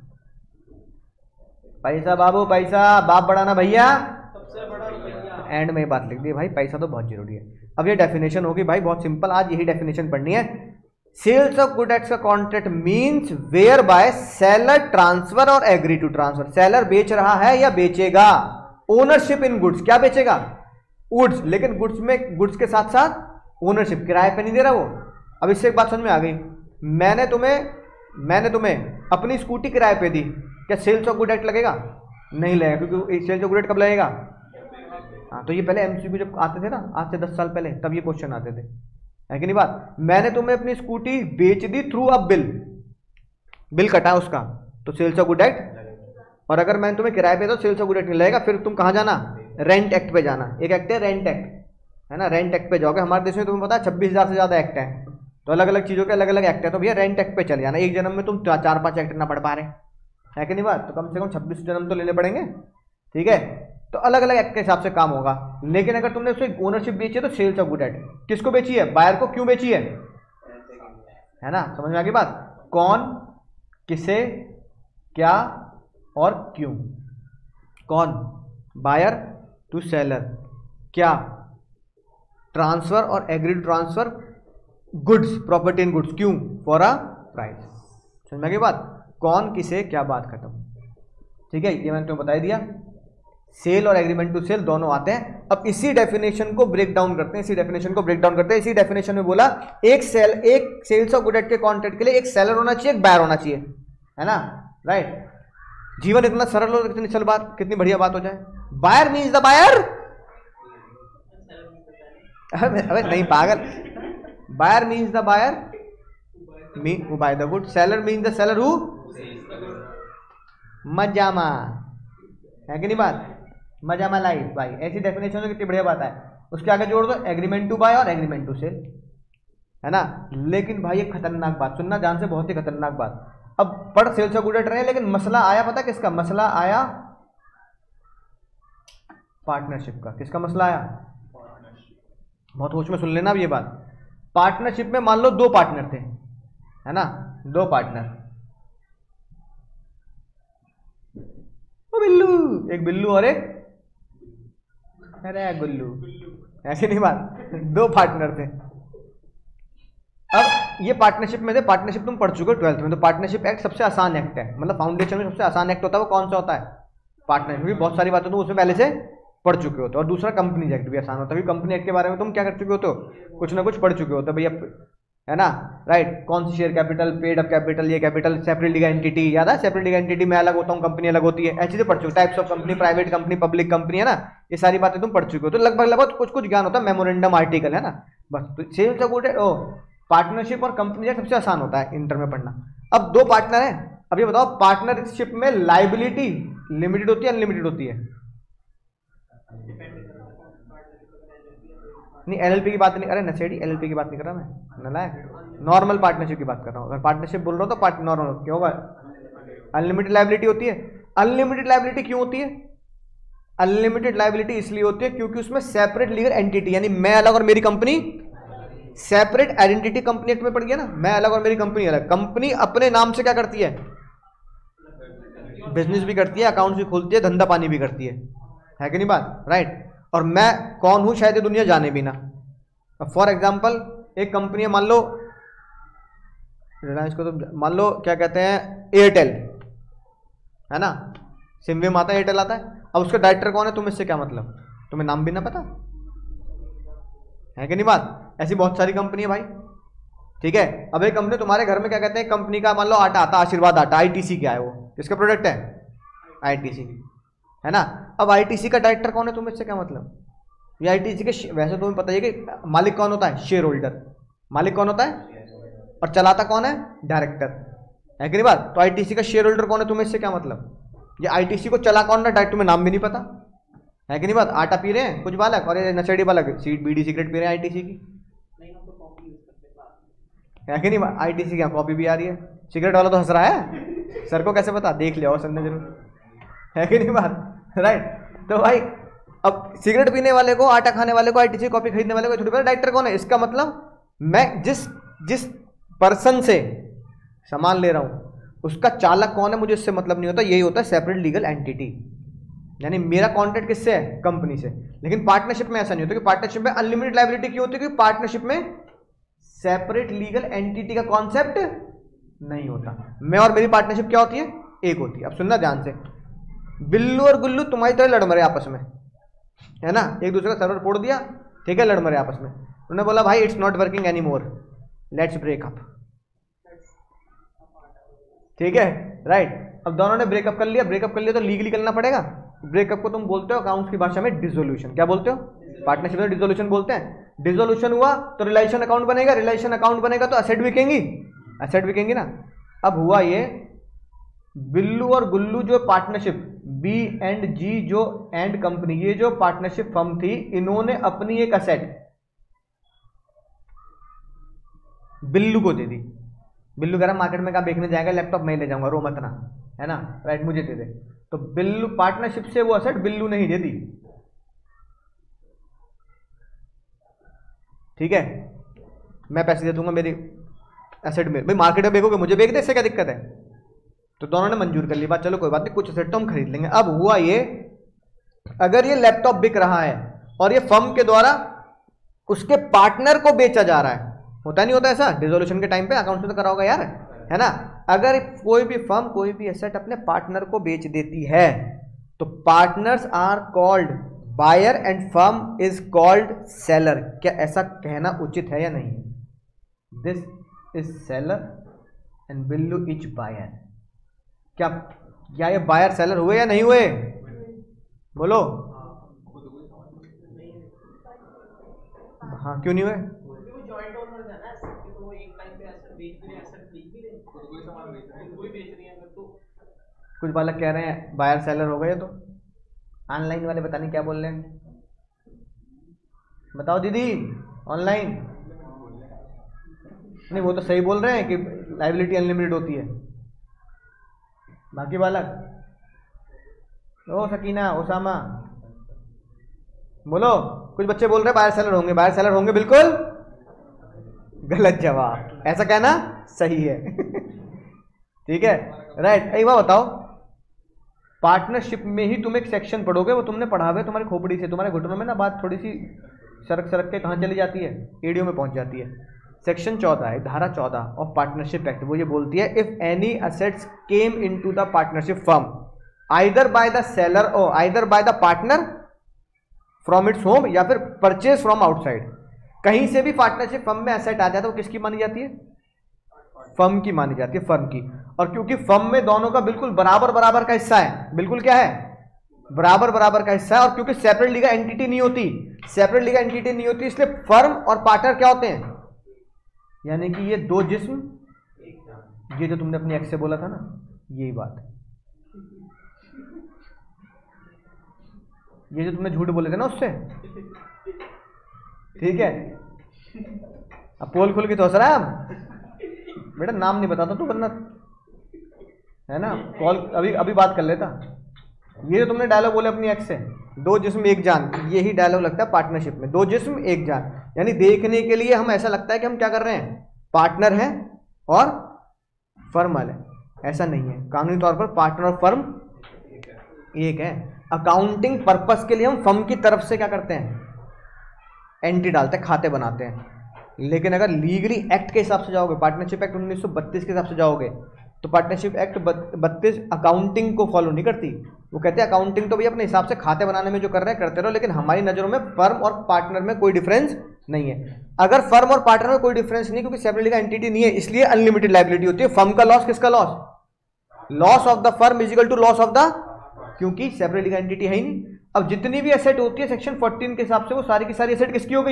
पैसा बाबू पैसा, बाप बढ़ाना भैया सबसे बड़ा, एंड में बात लिख दी भाई, पैसा तो बहुत जरूरी है। अब ये डेफिनेशन होगी भाई बहुत सिंपल, आज यही डेफिनेशन पढ़नी है। सेल्स ऑफ गुड एट्स का contract means whereby seller transfer और एग्री टू ट्रांसफर, सेलर बेच रहा है या बेचेगा, ओनरशिप इन गुड्स, क्या बेचेगा गुड्स, लेकिन गुड्स में गुड्स के साथ साथ ओनरशिप, किराए पे नहीं दे रहा वो। अब इससे एक बात समझ में आ गई, मैंने तुम्हें मैंने तुम्हें अपनी स्कूटी किराए पे दी, क्या सेल्स ऑफ गुड एक्ट लगेगा, नहीं लगेगा, क्योंकि सेल्स ऑफ गुड एक्ट कब लगेगा, हाँ। तो ये पहले एमसीक्यू जब आते थे ना, आज से दस साल पहले, तब ये क्वेश्चन आते थे, है कि नहीं बात। मैंने तुम्हें अपनी स्कूटी बेच दी थ्रू अ बिल, बिल कटा उसका, तो सेल्स ऑफ गुड एक्ट। और अगर मैंने तुम्हें किराए पे दो, सेल्स ऑफ गुड एक्ट नहीं लगेगा, फिर तुम कहाँ जाना, रेंट एक्ट पे जाना। एक एक्ट है रेंट एक्ट, है ना, रेंट एक्ट पे जाओगे। हमारे देश में तुम्हें पता है छब्बीस हजार से ज्यादा एक्ट है, तो अलग अलग चीज़ों के अलग अलग एक्ट है, तो भैया रेंट एक्ट पे चले जाना। एक जन्म में तुम चार पांच एक्ट ना पढ़ पा रहे है कि नहीं बात, तो कम से कम छब्बीस जन्म तो लेने पड़ेंगे, ठीक है। तो अलग अलग एक्ट के हिसाब से काम होगा। लेकिन अगर तुमने उसे ओनरशिप बेची है तो सेल्स ऑफ गुड एट किसको बेची है, बायर को। क्यों बेची है, है ना, समझ में आ गई बात। कौन, किसे, क्या और क्यों। कौन, बायर टू सेलर, क्या, ट्रांसफर और agreed transfer goods, property in goods, क्यों, फॉर अ प्राइस। समझ में आ गई बात। कौन, किसे, क्या, बात खत्म, ठीक है। ये मैंने तुम्हें बता दिया। सेल और एग्रीमेंट टू सेल दोनों आते हैं। अब इसी डेफिनेशन को ब्रेक डाउन करते हैं, इसी डेफिनेशन को ब्रेक डाउन करते हैं। इसी डेफिनेशन में बोला एक सेल, एक सेल्स ऑफ गुड एट के कॉन्ट्रैक्ट के लिए एक सेलर होना चाहिए, एक बायर होना चाहिए, है ना, राइट। जीवन इतना सरल हो, कितनी सरल बात, कितनी बढ़िया बात हो जाए। बायर मीन्स द बायर, अबे नहीं पागल, buyer means the buyer mean who buy the good, seller means the seller who मजामा, है कि नहीं बात, मजामा लाइफ भाई। ऐसी डेफिनेशन में कितनी बढ़िया बात है। उसके आगे जोड़ दो एग्रीमेंट टू बाय और एग्रीमेंट टू सेल, है ना। लेकिन भाई एक खतरनाक बात सुनना ध्यान से, बहुत ही खतरनाक बात। अब पढ़ सेल्स ऑफ गुड एट रहे, लेकिन मसला आया पता किसका, मसला आया पार्टनरशिप का। किसका मसला आया, बहुत होश में सुन लेना अब ये बात। पार्टनरशिप में मान लो दो पार्टनर थे, है ना, दो पार्टनर, ओ बिल्लू, एक बिल्लू और एक अरे गुल्लू, ऐसी नहीं बात, दो पार्टनर थे। अब ये पार्टनरशिप में थे, पार्टनरशिप तुम पढ़ चुके हो ट्वेल्थ में, तो पार्टनरशिप एक्ट सबसे आसान एक्ट है, मतलब फाउंडेशन में सबसे आसान एक्ट होता है वो कौन सा होता है, पार्टनरशिप। क्योंकि बहुत सारी बातें तुम उसमें पहले से पढ़ चुके हो। तो और दूसरा कंपनी एक्ट भी आसान होता है, कंपनी एक्ट के बारे में तुम क्या कर चुके हो, तो कुछ ना कुछ पढ़ चुके हो तो भैया, है ना, राइट। कौन सी share capital, paid up capital, ये कैपिटल, सेपरेट लीगल एंटिटी, याद है, सेपरेट लीगल एंटिटी मैं अलग होता हूँ, कंपनी अलग होती है, ऐसी चीजें पढ़ चुके। Types of company, private company, public company, है ना, ये सारी बातें तुम पढ़ चुके हो। तो लगभग लगभग कुछ कुछ ज्ञान होता है, मेमोरेंडम आर्टिकल, है ना, बस। तो सेल्स ऑफ गुड एट, ओ पार्टनरशिप और कंपनी सबसे आसान होता है इंटर में पढ़ना। अब दो पार्टनर है, अब ये बताओ पार्टनरशिप में लाइबिलिटी लिमिटेड होती है अनलिमिटेड होती है, नहीं एलएलपी की बात नहीं, अरे नशेड़ी एलएलपी की बात नहीं कर रहा मैं, नलायक, नॉर्मल पार्टनरशिप की बात कर रहा हूँ। अगर पार्टनरशिप बोल रहा हूँ तो पार्ट नॉर्मल क्यों होगा, अनलिमिटेड लायबिलिटी होती है। अनलिमिटेड लायबिलिटी क्यों होती है, अनलिमिटेड लायबिलिटी इसलिए होती है क्योंकि उसमें सेपरेट लीगल एंटिटी, यानी मैं अलग और मेरी company, separate identity company act में पड़ गया ना, मैं अलग और मेरी कंपनी अलग। कंपनी अपने नाम से क्या करती है, बिजनेस भी करती है, अकाउंट भी खोलती है, धंधा पानी भी करती है, है कि नहीं बात, राइट। और मैं कौन हूं शायद ये दुनिया जाने भी ना। फॉर एग्जाम्पल एक कंपनी है, मान लो रिलायंस को, तो मान लो क्या कहते हैं एयरटेल, है ना, सिम विम आता है, एयरटेल आता है। अब उसका डायरेक्टर कौन है, तुम्हें इससे क्या मतलब, तुम्हें नाम भी ना पता, है कि नहीं बात। ऐसी बहुत सारी कंपनी है भाई, ठीक है। अब एक कंपनी तुम्हारे घर में क्या कहते हैं, कंपनी का मान लो आटा आता, आशीर्वाद आटा, आईटीसी क्या है वो, किसका प्रोडक्ट है, आईटीसी, है ना। अब आईटीसी का डायरेक्टर कौन है, तुम्हें इससे क्या मतलब, ये आईटीसी के, वैसे तुम्हें पता है कि मालिक कौन होता है, शेयर होल्डर, मालिक कौन होता है, और चलाता कौन है, डायरेक्टर, है कि नहीं बात। तो आईटीसी का शेयर होल्डर कौन है, तुम्हें इससे क्या मतलब, ये आईटीसी को चला कौन रहा, डायरेक्ट तुम्हें नाम भी नहीं पता, है कि नहीं बात। आटा पी रहे हैं कुछ बालक, और ये नशेड़ी बालक सीट बीड़ी सिगरेट पी रहे हैं आईटीसी की, है कि नहीं बात। आईटीसी की कॉपी भी आ रही है, सिगरेट वाला तो हंस रहा है, सर को कैसे पता, देख लिया सर ने जरूर, है कि नहीं बात, राइट। तो भाई अब सिगरेट पीने वाले को, आटा खाने वाले को, आईटीसी कॉपी खरीदने वाले को थोड़ी पता डायरेक्टर कौन है। इसका मतलब मैं जिस जिस पर्सन से सामान ले रहा हूं उसका चालक कौन है, मुझे इससे मतलब नहीं होता। यही होता है सेपरेट लीगल एंटिटी, यानी मेरा कॉन्ट्रैक्ट किससे है, कंपनी से। लेकिन पार्टनरशिप में ऐसा नहीं होता, कि पार्टनरशिप में अनलिमिटेड लायबिलिटी क्यों होती है, क्योंकि पार्टनरशिप में सेपरेट लीगल एंटिटी का कॉन्सेप्ट नहीं होता। मैं और मेरी पार्टनरशिप क्या होती है, एक होती है। अब सुनना ध्यान से, बिल्लू और गुल्लू तुम्हारी तरह लड़ मरे आपस में, है ना, एक दूसरे का सर्वर फोड़ दिया, ठीक है, लड़ मरे आपस में। उन्होंने बोला भाई it's not working any more, let's break up, ठीक है, राइट। अब दोनों ने ब्रेकअप कर लिया, ब्रेकअप कर लिया तो लीगली करना पड़ेगा। ब्रेकअप को तुम बोलते हो अकाउंट्स की भाषा में डिसोल्यूशन, क्या बोलते हो, पार्टनरशिप में डिसोल्यूशन बोलते हैं। डिसोल्यूशन हुआ तो रिलेशन अकाउंट बनेगा, रिलेशन अकाउंट बनेगा तो एसेट बिकेंगी, एसेट बिकेंगी ना। अब हुआ ये, बिल्लू और गुल्लू जो पार्टनरशिप, बी एंड जी जो एंड कंपनी, ये जो पार्टनरशिप फर्म थी, इन्होंने अपनी एक एसेट बिल्लू को दे दी। बिल्लू कह रहा मार्केट में कहाँ बेचने जाएगा, लैपटॉप मैं ले जाऊंगा, रो मत ना, है ना, राइट, मुझे दे दे। तो बिल्लू पार्टनरशिप से वो असेट बिल्लू ने ही दे दी, ठीक है, मैं पैसे दे दूंगा, मेरी एसेट में, भाई मार्केट में बेचोगे मुझे बेच दे, इससे क्या दिक्कत है। तो दोनों ने मंजूर कर ली बात, चलो कोई बात नहीं, कुछ एसेट तो हम खरीद लेंगे। अब हुआ ये, अगर ये लैपटॉप बिक रहा है और ये फर्म के द्वारा उसके पार्टनर को बेचा जा रहा है, होता नहीं होता ऐसा डिसोल्यूशन के टाइम पे, अकाउंट में तो करा होगा यार, है ना। अगर कोई भी फर्म कोई भी एसेट अपने पार्टनर को बेच देती है तो partners are called buyer and firm is called seller. क्या ऐसा कहना उचित है या नहीं? This is seller and Billu is buyer. क्या क्या ये बायर सेलर हुए या नहीं हुए? बोलो। हाँ, क्यों नहीं हुए? कुछ बालक कह रहे हैं बायर सेलर हो गए, तो ऑनलाइन वाले पता नहीं क्या बोल रहे हैं, बताओ दीदी। ऑनलाइन नहीं, वो तो सही बोल रहे हैं कि लायबिलिटी अनलिमिटेड होती है। बाकी बालक, ओ सकीना, ओसामा, बोलो। कुछ बच्चे बोल रहे हैं बायर सेलर होंगे, बायर सेलर होंगे, बिल्कुल गलत जवाब। ऐसा कहना सही है ठीक है, राइट। एक बात बताओ, पार्टनरशिप में ही तुम एक सेक्शन पढ़ोगे, वो तुमने पढ़ा हुआ है तुम्हारी खोपड़ी से, तुम्हारे घुटनों में ना बात थोड़ी सी सरक सरक के कहाँ चली जाती है, एडियो में पहुंच जाती है। सेक्शन चौदह है, धारा चौदह ऑफ पार्टनरशिप एक्ट, वो ये बोलती है if any assets came into the partnership firm either by the seller और either by the partner from its home या फिर परचेज फ्रॉम आउटसाइड, कहीं से भी पार्टनरशिप फर्म में एसेट आ जाता है वो किसकी मानी जाती है? फर्म की मानी जाती है, फर्म की। और क्योंकि फर्म में दोनों का बिल्कुल बराबर बराबर का हिस्सा है, बिल्कुल क्या है, बराबर बराबर का हिस्सा है, और क्योंकि सेपरेट लीगल एंटिटी नहीं होती, सेपरेट लीगल एंटिटी नहीं होती, इसलिए फर्म और पार्टनर क्या होते हैं, यानी कि ये दो जिस्म, ये जो तुमने अपनी एक्स से बोला था ना, यही बात है, ये जो तुमने झूठ बोले थे ना उससे, ठीक है। अब पोल खुल के तो हंस रहा है बेटा, नाम नहीं बताता तू, वरना है ना कॉल अभी अभी बात कर लेता। ये जो तुमने डायलॉग बोले अपनी एक्स से, दो जिस्म एक जान, यही डायलॉग लगता है पार्टनरशिप में, दो जिस्म एक जान, यानी देखने के लिए हम ऐसा लगता है कि हम क्या कर रहे हैं, पार्टनर हैं और फर्म वाले, ऐसा नहीं है। कानूनी तौर पर पार्टनर और फर्म एक है। अकाउंटिंग पर्पस के लिए हम फर्म की तरफ से क्या करते हैं, एंट्री डालते हैं, खाते बनाते हैं। लेकिन अगर लीगली एक्ट के हिसाब से जाओगे, पार्टनरशिप एक्ट उन्नीस सौ बत्तीस के हिसाब से जाओगे, तो पार्टनरशिप एक्ट बत्तीस अकाउंटिंग को फॉलो नहीं करती। वो कहते हैं अकाउंटिंग तो भी अपने हिसाब से खाते बनाने में जो कर रहे हैं करते रहो, लेकिन हमारी नज़रों में फर्म और पार्टनर में कोई डिफरेंस नहीं है। अगर फर्म और पार्टनर में कोई डिफरेंस नहीं, क्योंकि सेपरेट लीगल एंटिटी नहीं है, इसलिए अनलिमिटेड लायबिलिटी होती है। फर्म का लॉस किसका loss, loss of the firm is equal to loss of the, क्योंकि सेपरेट लीगल एंटिटी है ही नहीं। अब जितनी भी एसेट होती है सेक्शन फोर्टीन के हिसाब से, वो सारी की सारी एसेट किसकी हो गई,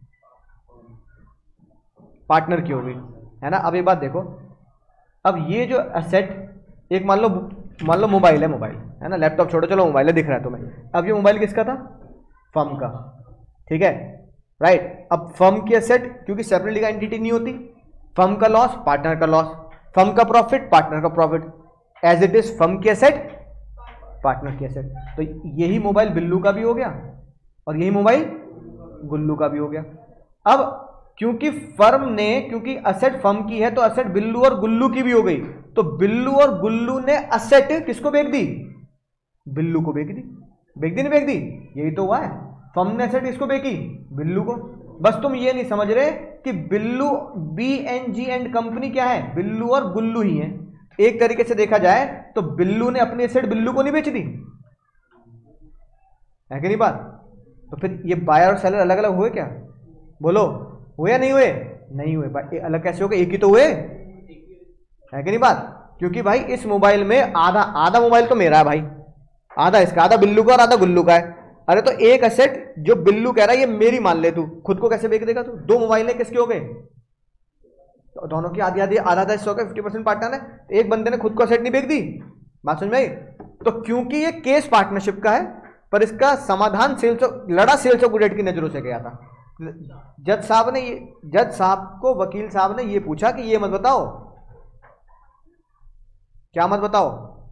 पार्टनर की हो गई, है ना। अब एक बात देखो, अब ये जो एसेट, एक मान लो मान लो मोबाइल है, मोबाइल है ना, लैपटॉप छोड़ो, चलो मोबाइल है, दिख रहा है तुम्हें। अब ये मोबाइल किसका था, फर्म का, ठीक है, राइट। अब फर्म की एसेट, क्योंकि सेपरेट लीगल एंटिटी नहीं होती, फर्म का लॉस, पार्टनर का लॉस, फर्म का प्रॉफिट, पार्टनर का profit, as it is firm की एसेट, पार्टनर की एसेट। तो यही मोबाइल बिल्लू का भी हो गया और यही मोबाइल गुल्लू का भी हो गया। अब क्योंकि फर्म ने, क्योंकि असेट फर्म की है, तो असेट बिल्लू और गुल्लू की भी हो गई। तो बिल्लू और गुल्लू ने असेट किसको बेच दी, बिल्लू को बेच दी, बेच दी नहीं बेच दी, यही तो हुआ है। फर्म ने असेट किसको बेची, बिल्लू को। बस तुम ये नहीं समझ रहे कि Billu, B N G and company क्या है, बिल्लू और गुल्लू ही है। एक तरीके से देखा जाए तो बिल्लू ने अपनी एसेट बिल्लू को नहीं बेच दी, है कि नहीं बात। तो फिर ये बायर और सेलर अलग अलग हुए क्या, बोलो, हुए या नहीं हुए, नहीं हुए। अलग कैसे हो गए, एक ही तो हुए, है कि नहीं बात। क्योंकि भाई इस मोबाइल में आधा आधा मोबाइल तो मेरा है भाई, आधा इसका, आधा बिल्लू का और आधा गुल्लू का है। अरे तो एक एसेट जो बिल्लू कह रहा है ये मेरी मान ले, तू खुद को कैसे बेच देगा तू। दो मोबाइल है, किसके हो गए, तो दोनों की आधी आधी, आधा आधा हिस्सा हो गया, फिफ्टी परसेंट पार्टनर है। एक बंदे ने खुद को एसेट नहीं बेच दी, बात समझ में आई। तो क्योंकि ये केस पार्टनरशिप का है, पर इसका समाधान सेल्स ऑफ, लड़ा सेल्स ऑफ गुड की नजरों से गया था। जज साहब ने ये जज साहब को वकील साहब ने ये पूछा कि ये मत बताओ, क्या मत बताओ,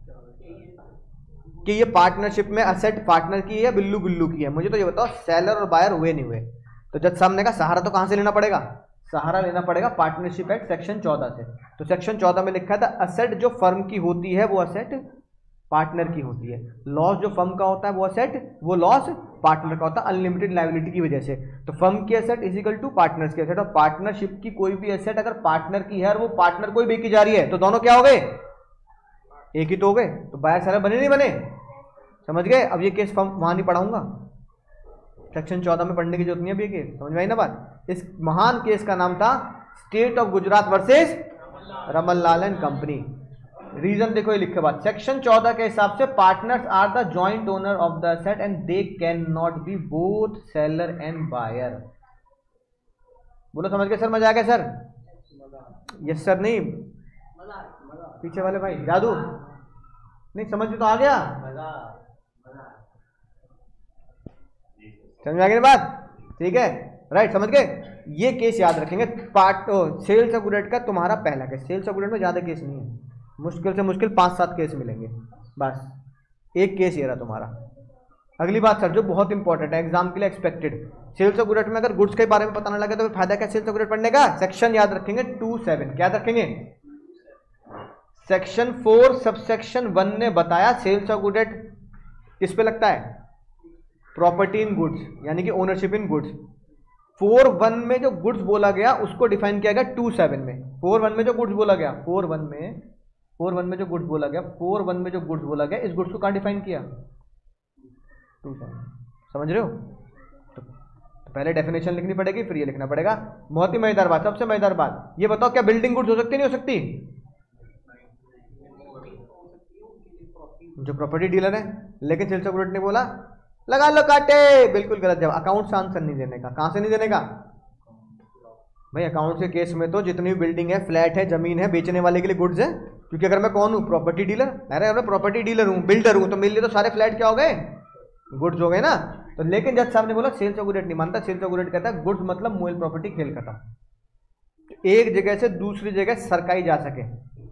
कि ये पार्टनरशिप में असेट पार्टनर की है बिल्लू बिल्लू की है, मुझे तो ये बताओ सेलर और बायर हुए नहीं हुए। तो जज साहब ने कहा सहारा तो कहां से लेना पड़ेगा, सहारा लेना पड़ेगा पार्टनरशिप एक्ट सेक्शन चौदह से। तो सेक्शन चौदह में लिखा था असेट जो फर्म की होती है वो असेट पार्टनर की होती है, लॉस जो फर्म का होता है वो असेट वो लॉस पार्टनर का होता है अनलिमिटेड लायबिलिटी की वजह से। तो फर्म की asset is equal to partners की एसेट, और पार्टनरशिप की कोई भी एसेट अगर पार्टनर की है और वो पार्टनर को ही बेची जा रही है तो दोनों क्या हो गए, एक ही तो हो गए। तो बायर सेलर बने नहीं बने, समझ गए। अब ये केस फर्म वहां नहीं पढ़ाऊंगा, सेक्शन चौदह में पढ़ने की जरूरत नहीं है। अब ये केस समझ में आई ना बात। इस महान केस का नाम था state of Gujarat versus Ramanlal and company. Reason देखो ये लिखे बात, सेक्शन चौदह के हिसाब से partners are the joint owner of the asset and they can not be both seller and buyer. बोलो समझ गए सर, मजा आ गया सर? यस सर नहीं, पीछे वाले भाई जादू नहीं समझ में तो आ गया, समझ में आ गई बात, ठीक है राइट, समझ गए। ये केस याद रखेंगे, पार्ट सेल्स ऑफ गुड्स का तुम्हारा पहला केस, सेल्स ऑफ गुड्स में ज्यादा केस नहीं है, मुश्किल से मुश्किल पांच सात केस मिलेंगे, बस एक केस ये रहा तुम्हारा। अगली बात सर जो बहुत इंपॉर्टेंट है एग्जाम के लिए एक्सपेक्टेड, सेल्स ऑफ गुड्स में अगर गुड्स के बारे में पता ना लगे तो फिर फायदा क्या सेल्स ऑफ गुड्स पढ़ने का। सेक्शन याद रखेंगे टू सेवन, क्या रखेंगे, सेक्शन फोर सबसेक्शन वन ने बताया सेल्स ऑफ गुड्स किस पे लगता है, प्रॉपर्टी इन गुड्स यानी कि ownership in goods. Four one में जो गुड्स बोला गया उसको डिफाइन किया गया टू सेवन में। फोर वन में जो गुड्स बोला गया फोर वन में फोर वन में जो गुड्स बोला गया फोर वन में जो गुड्स बोला गया इस गुड्स को कहां डिफाइन किया, टू सेवन, समझ रहे हो। तो, तो पहले डेफिनेशन लिखनी पड़ेगी फिर ये लिखना पड़ेगा। बहुत ही मजेदार बात, सबसे मजेदार बात ये बताओ क्या बिल्डिंग गुड्स हो सकती नहीं हो सकती, जो प्रॉपर्टी डीलर है, लेकिन सेल्स ऑफ गुड्स ने बोला लगा लो काटे, बिल्कुल गलत जवाब। अकाउंट से आंसर नहीं देने का, कहां से नहीं देने का भाई, अकाउंट के केस में तो जितनी भी बिल्डिंग है फ्लैट है जमीन है बेचने वाले के लिए गुड्स है, क्योंकि अगर मैं कौन हूं प्रॉपर्टी डीलर, अरे मैं प्रॉपर्टी डीलर हूं बिल्डर हूं तो मेरे लिए तो सारे फ्लैट क्या हो गए, गुड्स हो गए ना। तो लेकिन जज साहब ने बोला सेल्स ऑफ गुड्स नहीं मानता, सेल्स ऑफ गुड्स कहता है गुड्स मतलब मूल प्रॉपर्टी खेल खत्म, एक जगह से दूसरी जगह सरकाई जा सके,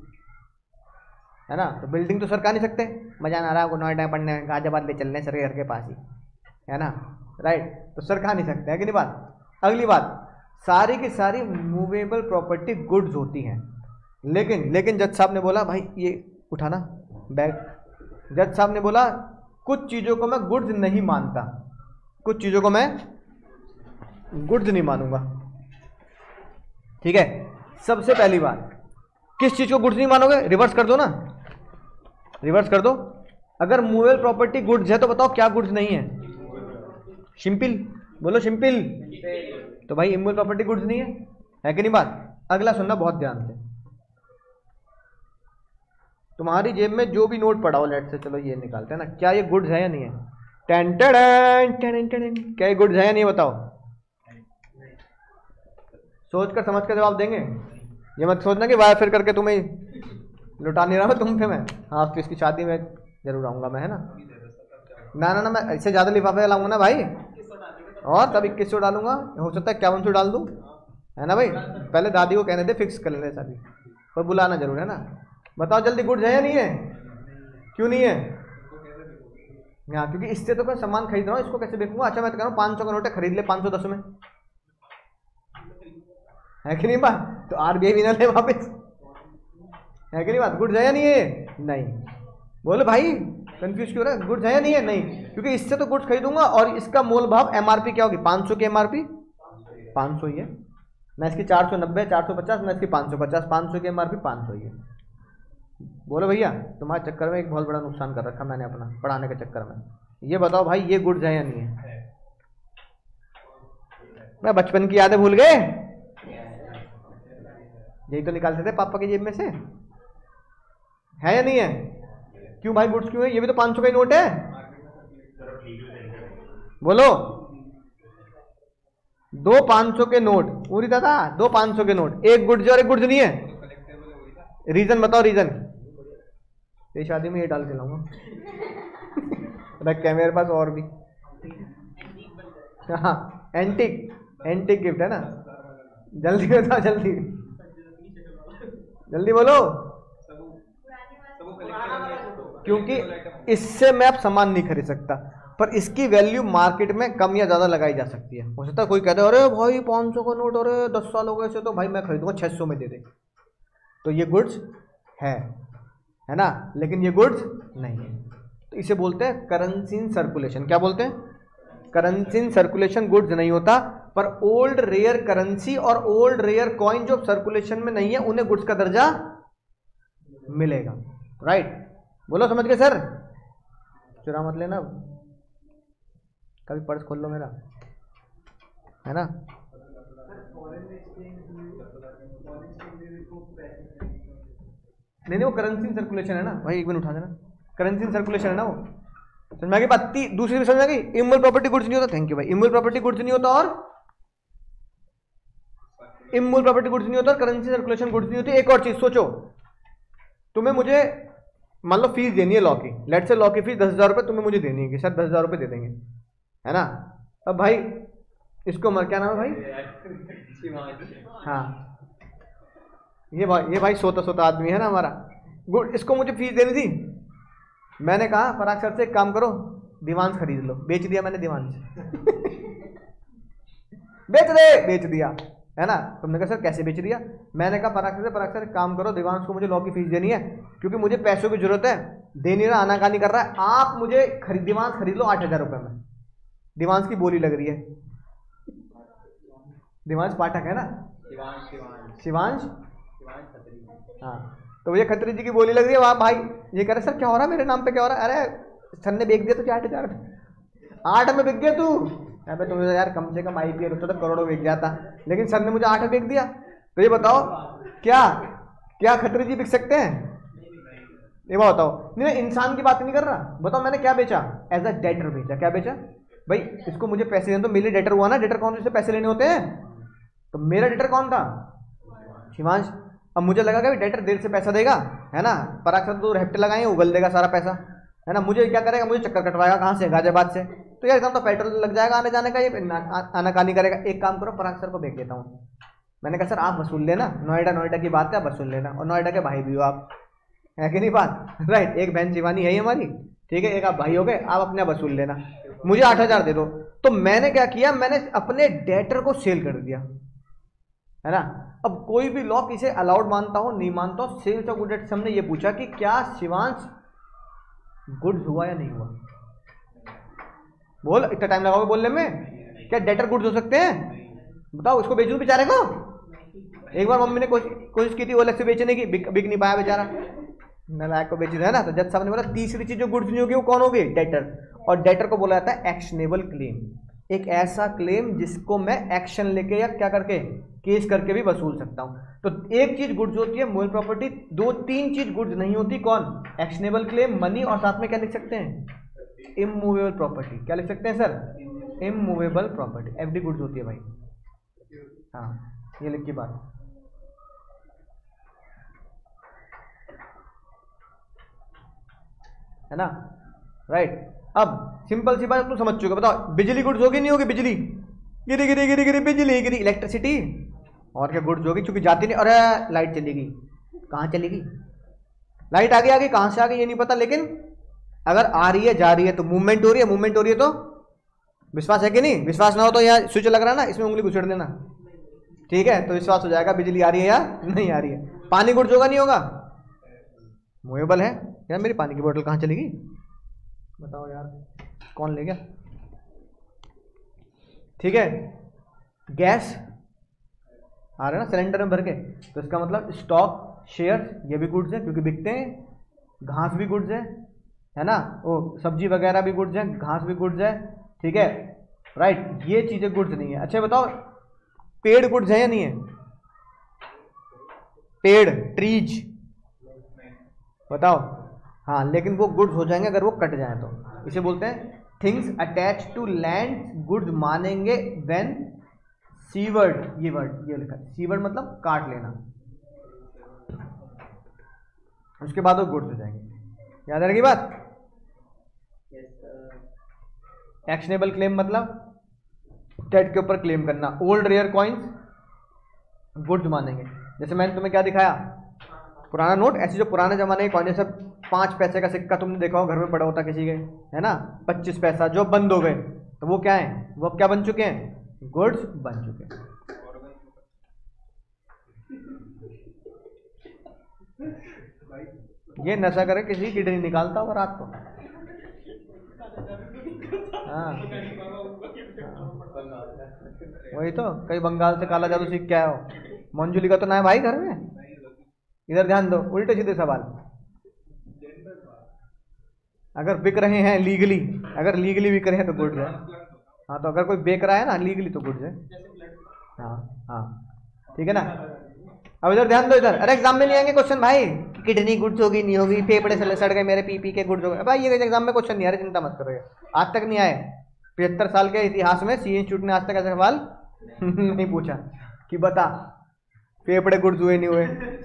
है ना। तो बिल्डिंग तो सरका नहीं सकते, मजा ना रहा नोएडा पढ़ने गाजियाबाद ले चलने सर के घर के पास ही, है ना, राइट, तो सरका नहीं सकते, है कि नहीं बात। अगली बात, सारी की सारी मूवेबल प्रॉपर्टी गुड्स होती हैं, लेकिन लेकिन जज साहब ने बोला भाई ये उठाना बैग, जज साहब ने बोला कुछ चीज़ों को मैं गुड्स नहीं मानता, कुछ चीज़ों को मैं गुड्स नहीं मानूंगा, ठीक है। सबसे पहली बात, किस चीज़ को गुड्स नहीं मानोगे, रिवर्स कर दो ना, रिवर्स कर दो। अगर मूवेबल प्रॉपर्टी गुड्स है तो बताओ क्या गुड्स नहीं है, सिंपल बोलो सिंपल, तो भाई इमूवेबल प्रॉपर्टी गुड्स नहीं है, है कि नहीं बात। अगला सुनना बहुत ध्यान से, तुम्हारी जेब में जो भी नोट पड़ा हो लेट से, चलो ये निकालते हैं ना, क्या ये गुड्स है या नहीं है, टेन टेन टेन टेन, क्या ये गुड्स है या नहीं बताओ, सोच कर समझ कर जवाब देंगे, ये मत सोचना कि वाया फिर करके तुम्हें लुटा नहीं रहा मैं तुम पे मैं, हाँ तो इसकी शादी में जरूर आऊंगा मैं, है ना ना ना ना मैं इससे ज्यादा लिफाफे लाऊंगा ना भाई, और तब इक्कीस सौ डालूंगा, हो सकता है इक्यावन सौ डाल दूं, है ना भाई। पहले दादी को कहने थे फिक्स कर लेने शादी, पर बुलाना जरूर, है ना। बताओ जल्दी गुड्स है या नहीं है, क्यों नहीं है, हाँ क्योंकि इससे तो मैं सामान खरीद रहा हूँ, इसको कैसे बेचूंगा। अच्छा मैं तो कह रहा हूँ पाँच सौ का नोट है, खरीद ले पाँच सौ दस में, है कि नहीं बात, तो आरबीआई भी ना ले वापस, है कि नहीं बात। गुड्स है या नहीं है, नहीं, बोलो भाई कंफ्यूज क्यों रहा है, गुड्स है या नहीं है, नहीं, क्योंकि इससे तो गुड्स खरीदूंगा और इसका मोल भाव एमआरपी क्या होगी, पाँच सौ की एमआरपी पाँच सौ ही है ना, इसकी चार सौ नब्बे चार सौ पचास ना, इसकी पाँच सौ पचास, पाँच सौ की एमआरपी पाँच सौ ही है। बोलो भैया तुम्हारे चक्कर में एक बहुत बड़ा नुकसान कर रखा मैंने अपना पढ़ाने के चक्कर में। ये बताओ भाई ये गुड्स है या नहीं है, मैं बचपन की यादें भूल गए, यही तो निकालते थे पापा की जेब में से, है या नहीं है, क्यों भाई गुड्स क्यों है, ये भी तो पाँच सौ का ही नोट है, बोलो दो पाँच सौ के नोट, पूरी दादा दो पाँच सौ के नोट, एक गुड्स और एक गुड्स नहीं है, रीजन बताओ रीजन, ये शादी में ये डाल के लाऊंगा रख के मेरे पास और भी, हाँ एंटिक, एंटिक गिफ्ट है ना, जल्दी बताओ, जल्दी जल्दी बोलो, क्योंकि इससे मैं अब सामान नहीं खरीद सकता, पर इसकी वैल्यू मार्केट में कम या ज्यादा लगाई जा सकती है। हो सकता है कोई कहते अरे भाई पाँच सौ का नोट, अरे दस साल हो गए से, तो भाई मैं खरीदूंगा छह सौ में दे दे, तो ये गुड्स है है ना, लेकिन ये गुड्स नहीं है। तो इसे बोलते हैं करेंसी इन सर्कुलेशन। क्या बोलते हैं? करेंसी इन सर्कुलेशन गुड्स नहीं होता, पर ओल्ड रेयर करेंसी और ओल्ड रेयर कॉइन जो सर्कुलेशन में नहीं है उन्हें गुड्स का दर्जा मिलेगा। राइट, बोलो समझ गए सर? चुरा मत लेना, कभी पर्स खोल लो मेरा, है ना। नहीं नहीं वो करेंसी इन सर्कुलेशन है ना भाई, एक मिनट उठा देना, करेंसी इन सर्कुलेशन है ना वो। समझ में आ गई बात? दूसरी भी समझ आ गई, इमूवेबल प्रॉपर्टी गुड्स नहीं होता। थैंक यू भाई। इमूवेबल प्रॉपर्टी गुड्स नहीं होता और इमूवेबल प्रॉपर्टी गुड्स नहीं होता और करेंसी सर्कुलेशन गुड्स नहीं होती। एक और चीज सोचो, तुम्हें मुझे मान लो फीस देनी है लॉ की, लेट से लॉ की फीस दस हजार रुपये तुम्हें मुझे देनी है, कि शायद दस हजार रुपये दे देंगे, है ना। अब भाई इसको मर क्या नाम है भाई? हाँ, ये भाई ये भाई सोता सोता आदमी है ना हमारा, गुड। इसको मुझे फीस देनी थी, मैंने कहा पराग सर से एक काम करो, दीवान खरीद लो। बेच दिया मैंने दीवान बेच दे, बेच दिया, है ना। तुमने कहा सर कैसे बेच दिया? मैंने कहा पराग सर से, पराग सर एक काम करो, दीवान को मुझे लॉ की फीस देनी है, क्योंकि मुझे पैसों की जरूरत है, दे नहीं रहा, आनाकानी कर रहा है, आप मुझे खरीद दीवान खरीद लो आठ हजार रुपये में। दीवान की बोली लग रही है, दिवांश पाठक है ना, शिवांश, हाँ, तो मुझे खत्री जी की बोली लग रही है वहां। भाई ये कह रहे सर क्या हो रहा है मेरे नाम पे, क्या हो रहा है? अरे सर ने बेच दिया तुझे आठ हजार आठ में बिक गया तू। अबे तुम्हें यार कम से कम आईपीएल होता तो करोड़ों बिक जाता, लेकिन सर ने मुझे आठ में बेच दिया। तो ये बताओ क्या क्या खत्री जी बिक सकते हैं? ये बताओ। नहीं मैं इंसान की बात नहीं कर रहा, बताओ मैंने क्या बेचा? एज अ डेटर बेचा। क्या बेचा भाई? इसको मुझे पैसे देने, तो मेरे डेटर हुआ ना, डेटर कौन से पैसे लेने होते हैं, तो मेरा डेटर कौन था? शिवांश। अब मुझे लगा कि डेटर देर से पैसा देगा, है ना, पराग सर तो रेफ्टे लगाए उगल देगा सारा पैसा, है ना, मुझे क्या करेगा, मुझे चक्कर कटवाएगा कहाँ से? गाजियाबाद से। तो यार एकदम तो पेट्रोल लग जाएगा आने जाने का, ये आनाकानी करेगा। एक काम करो, पराग सर को भेज देता हूँ। मैंने कहा सर आप वसूल लेना, नोएडा नोएडा की बात है, आप वसूल लेना, और नोएडा के भाई भी हो आप, है कि नहीं बात? राइट, एक बहन शिवानी है हमारी, ठीक है, एक आप भाई हो गए, आप अपने वसूल लेना, मुझे आठ हजार दे दो। तो मैंने क्या किया, मैंने अपने डेटर को सेल कर दिया, है ना। अब कोई भी लॉ इसे अलाउड मानता हो नहीं मानता हो, सेल्स ऑफ गुड्स से हमने ये पूछा कि क्या शिवांश गुड्स हुआ या नहीं हुआ? बोल, इतना टाइम लगाओगे बोलने में? क्या डेटर गुड्स हो सकते हैं? बताओ, इसको बेच दूं बेचारे को? एक बार मम्मी ने कोशिश की थी ओलेक्स से बेचने की, बिक, बिक नहीं पाया बेचारा, नालायक को बेच दिया, है ना। तो जज साहब ने बोला तीसरी चीज जो गुड्स नहीं होगी वो कौन होगी? डेटर। और डेटर को बोला जाता है एक्शनेबल क्लेम, एक ऐसा क्लेम जिसको मैं एक्शन लेके या क्या करके, केस करके भी वसूल सकता हूं। तो एक चीज गुड्स होती है मूल प्रॉपर्टी, दो तीन चीज गुड्स नहीं होती, कौन? एक्शनेबल क्लेम, मनी, और साथ में क्या लिख सकते हैं? Immovable property. क्या लिख सकते हैं sir? Immovable property. FD goods होती है भाई, हाँ, ये लिख की बात, है ना। राइट, अब सिंपल सी बात तुम समझ चुके। बताओ बिजली गुड्स होगी नहीं होगी? बिजली गिरी गिरी गिरी गिरी बिजली गिरी, इलेक्ट्रिसिटी। और क्या गुड्स होगी? चूंकि जाती नहीं, अरे लाइट चली गई, कहाँ चली गई लाइट? आ गई आ गई, कहाँ से आ गई ये नहीं पता, लेकिन अगर आ रही है जा रही है तो मूवमेंट हो रही है, मूवमेंट हो रही है तो विश्वास है कि नहीं? विश्वास ना हो तो यहाँ स्विच लग रहा है ना, इसमें उंगली घुसेड़ देना, ठीक है, तो विश्वास हो जाएगा बिजली आ रही है या नहीं आ रही है। पानी गुड्स होगा नहीं होगा? मूवेबल है यार। मेरी पानी की बोतल कहाँ चली गई बताओ यार, कौन ले गया? ठीक है, गैस आ रहा है ना सिलेंडर में भर के, तो इसका मतलब स्टॉक, शेयर, ये भी गुड्स है क्योंकि बिकते हैं। घास भी गुड्स है, है ना, वो सब्जी वगैरह भी गुड्स है, घास भी गुड्स है, ठीक है, राइट, ये चीजें गुड्स नहीं है। अच्छा बताओ पेड़ गुड्स है या नहीं है? पेड़, ट्रीज, बताओ। हाँ, लेकिन वो गुड्स हो जाएंगे अगर वो कट जाए तो। इसे बोलते हैं things attach to land goods मानेंगे व्हेन सीवर्ड, ये वर्ड ये लिखा है, सीवर्ड मतलब काट लेना, उसके बाद वो गुड्स हो जाएंगे। याद रहेगी बात? एक्शनेबल क्लेम मतलब डेट के ऊपर क्लेम करना। ओल्ड रेयर कॉइन्स गुड्स मानेंगे। जैसे मैंने तुम्हें क्या दिखाया, पुराना नोट, ऐसे जो पुराने जमाने के कॉइन, जैसे पाँच पैसे का सिक्का तुमने देखा हो घर में पड़ा होता किसी के, है ना, पच्चीस पैसा, जो बंद हो गए तो वो क्या है, वो अब क्या बन चुके हैं, गुड्स बन चुके हैं। ये नशा करे किसी किडनी निकालता होगा रात को। हाँ वही तो, कई बंगाल से काला जादू सीख के आया हो। मंजुली का तो ना है भाई घर में। इधर ध्यान दो, उल्टे सीधे सवाल। अगर बिक रहे हैं लीगली, अगर लीगली बिक रहे हैं तो गुड्स है। हाँ तो अगर कोई बेच रहा है ना लीगली तो गुड्स है। हाँ हाँ ठीक है ना। अब इधर ध्यान दो, इधर। अरे एग्जाम में नहीं आएंगे क्वेश्चन भाई, किडनी गुड्स होगी नहीं होगी, फेफड़े से सड़ गए मेरे पी पी के गुड्स हो गए, भाई ये एग्जाम में क्वेश्चन नहीं आ रहे, चिंता मत करो। आज तक नहीं आए, पचहत्तर साल के इतिहास में सी इंस्टीट्यूट ने आज तक ऐसा सवाल नहीं पूछा कि बता फेफड़े गुड्स हुए नहीं हुए,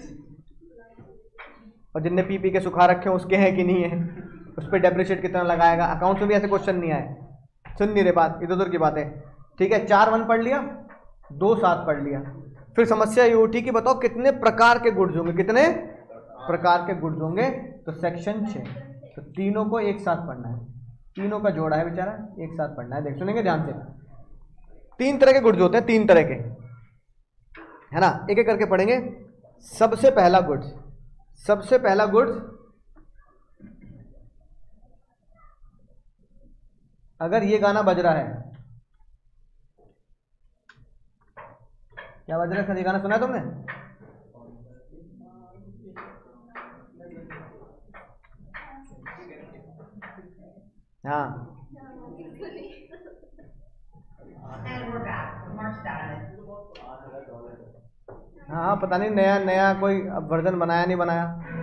और जिनने पी पी के सुखा रखे हैं उसके हैं कि नहीं है, उस पर डेप्रिशिएट कितना लगाएगा। अकाउंट में भी ऐसे क्वेश्चन नहीं आए, सुन नहीं रहे बात, इधर उधर की बातें। ठीक है, चार वन पढ़ लिया, दो सात पढ़ लिया। फिर समस्या ये उठी कि बताओ कितने प्रकार के गुड्स होंगे, कितने प्रकार के गुड्स होंगे। तो सेक्शन छः, तो तीनों को एक साथ पढ़ना है, तीनों का जोड़ा है बेचारा, एक साथ पढ़ना है। देख सुनेंगे ध्यान से। तीन तरह के गुड्स होते हैं, तीन तरह के, है ना, एक एक करके पढ़ेंगे। सबसे पहला गुड्स, सबसे पहला गुड्स, अगर ये गाना बज रहा है, क्या बज रहा है सर, ये गाना सुना है तुमने? हाँ हाँ पता नहीं नया नया कोई वर्जन बनाया नहीं बनाया।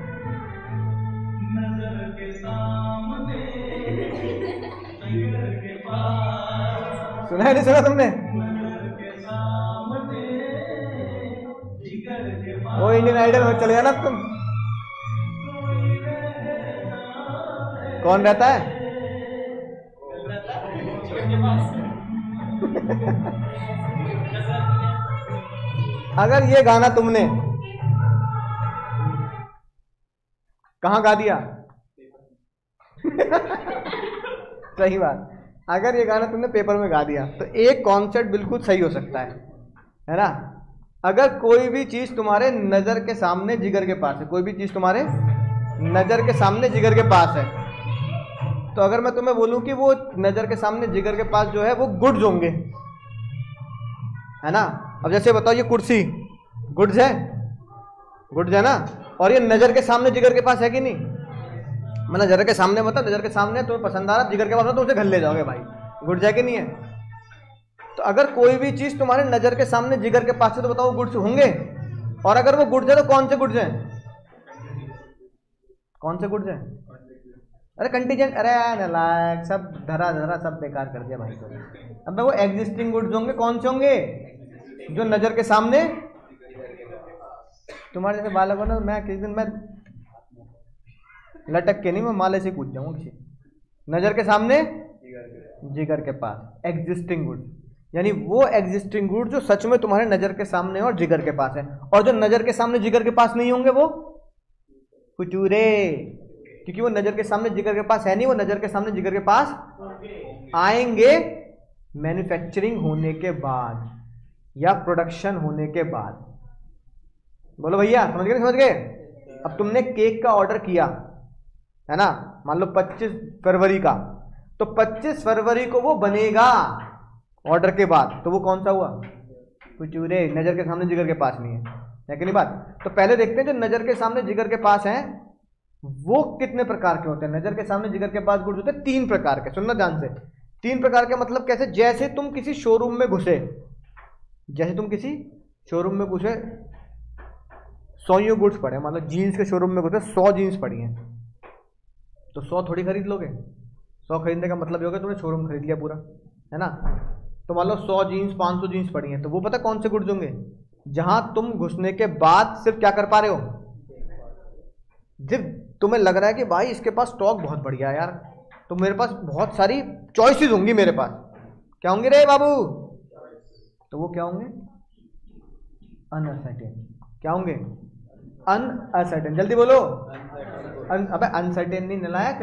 सुना है नहीं सुना तुमने? वो इंडियन आइडल में चले जाना तुम। कौन रहता है? अगर ये गाना तुमने कहाँ गा दिया सही बात, अगर ये गाना तुमने पेपर में गा दिया तो एक कॉन्सेप्ट बिल्कुल सही हो सकता है, है ना। अगर कोई भी चीज तुम्हारे नजर के सामने जिगर के पास है, कोई भी चीज तुम्हारे नजर के सामने जिगर के पास है, तो अगर मैं तुम्हें बोलूं कि वो नजर के सामने जिगर के पास जो है वो गुड्स होंगे, है ना। अब जैसे बताओ ये कुर्सी गुड्स है, गुड्स है ना, और ये नजर के सामने जिगर के पास है कि नहीं। मैं नजर के सामने मतलब नजर के सामने तुम्हें पसंद आ रहा, जिगर के पास तो उसे घर ले जाओगे भाई, गुड्स है कि नहीं है। तो अगर कोई भी चीज तुम्हारे नजर के सामने जिगर के पास है तो बताओ गुड्स होंगे। और अगर वो गुड्स है तो कौन से गुड्स हैं, कौन से गुड्स हैं? अरे कंटीजेंट, अरे नालायक, सब धरा धरा सब बेकार कर दिया भाई को। अब वो एग्जिस्टिंग गुड्स होंगे, कौन से होंगे? जो नजर के सामने, तुम्हारे जैसे बालक हो ना, मैं किसी दिन मैं लटक के नहीं, मैं माले से कूद जाऊंगा किसी। नजर के सामने जिगर के पास, एग्जिस्टिंग गुड्स, यानी वो एग्जिस्टिंग गुड्स जो सच में तुम्हारे नजर के सामने और जिगर के पास है। और जो नजर के सामने जिगर के पास नहीं होंगे वो फुटूरे, क्योंकि वो नजर के सामने जिगर के पास है नहीं, वो नजर के सामने जिगर के पास आएंगे मैन्युफैक्चरिंग होने के बाद या प्रोडक्शन होने के बाद। बोलो भैया, समझ गए समझ गए? अब तुमने केक का ऑर्डर किया, है ना, मान लो पच्चीस फरवरी का, तो पच्चीस फरवरी को वो बनेगा ऑर्डर के बाद, तो वो कौन सा हुआ? फुटूरे, नजर के सामने जिगर के पास नहीं है, है कि नहीं बात। तो पहले देखते हैं जो नजर के सामने जिगर के पास हैं वो कितने प्रकार के होते हैं। नजर के सामने जिगर के पास गुड्स होते हैं तीन प्रकार के, सुनना ध्यान से। तीन प्रकार के मतलब कैसे? जैसे तुम किसी शोरूम में घुसे, जैसे तुम किसी शोरूम में घुसे, सौ यू गुड्स पड़े, मतलब जीन्स के शोरूम में घुसे, सौ जीन्स पड़ी हैं, तो सौ थोड़ी खरीद लोगे। सौ खरीदने का मतलब ये होगा तुमने शोरूम खरीद लिया पूरा, है ना। तो मान लो सौ जीन्स, पाँच सौ जीन्स पड़ी हैं, तो वो पता कौन से गुड्स होंगे? जहां तुम घुसने के बाद सिर्फ क्या कर पा रहे हो, जब तुम्हें लग रहा है कि भाई इसके पास स्टॉक बहुत बढ़िया है यार, तो मेरे पास बहुत सारी चॉइसेस होंगी, मेरे पास क्या होंगी रे बाबू? तो वो क्या होंगे? अनसर्टेन। क्या होंगे? अनसर्टेन। जल्दी बोलो। अन, अबे अनसर्टेन नहीं नलायक।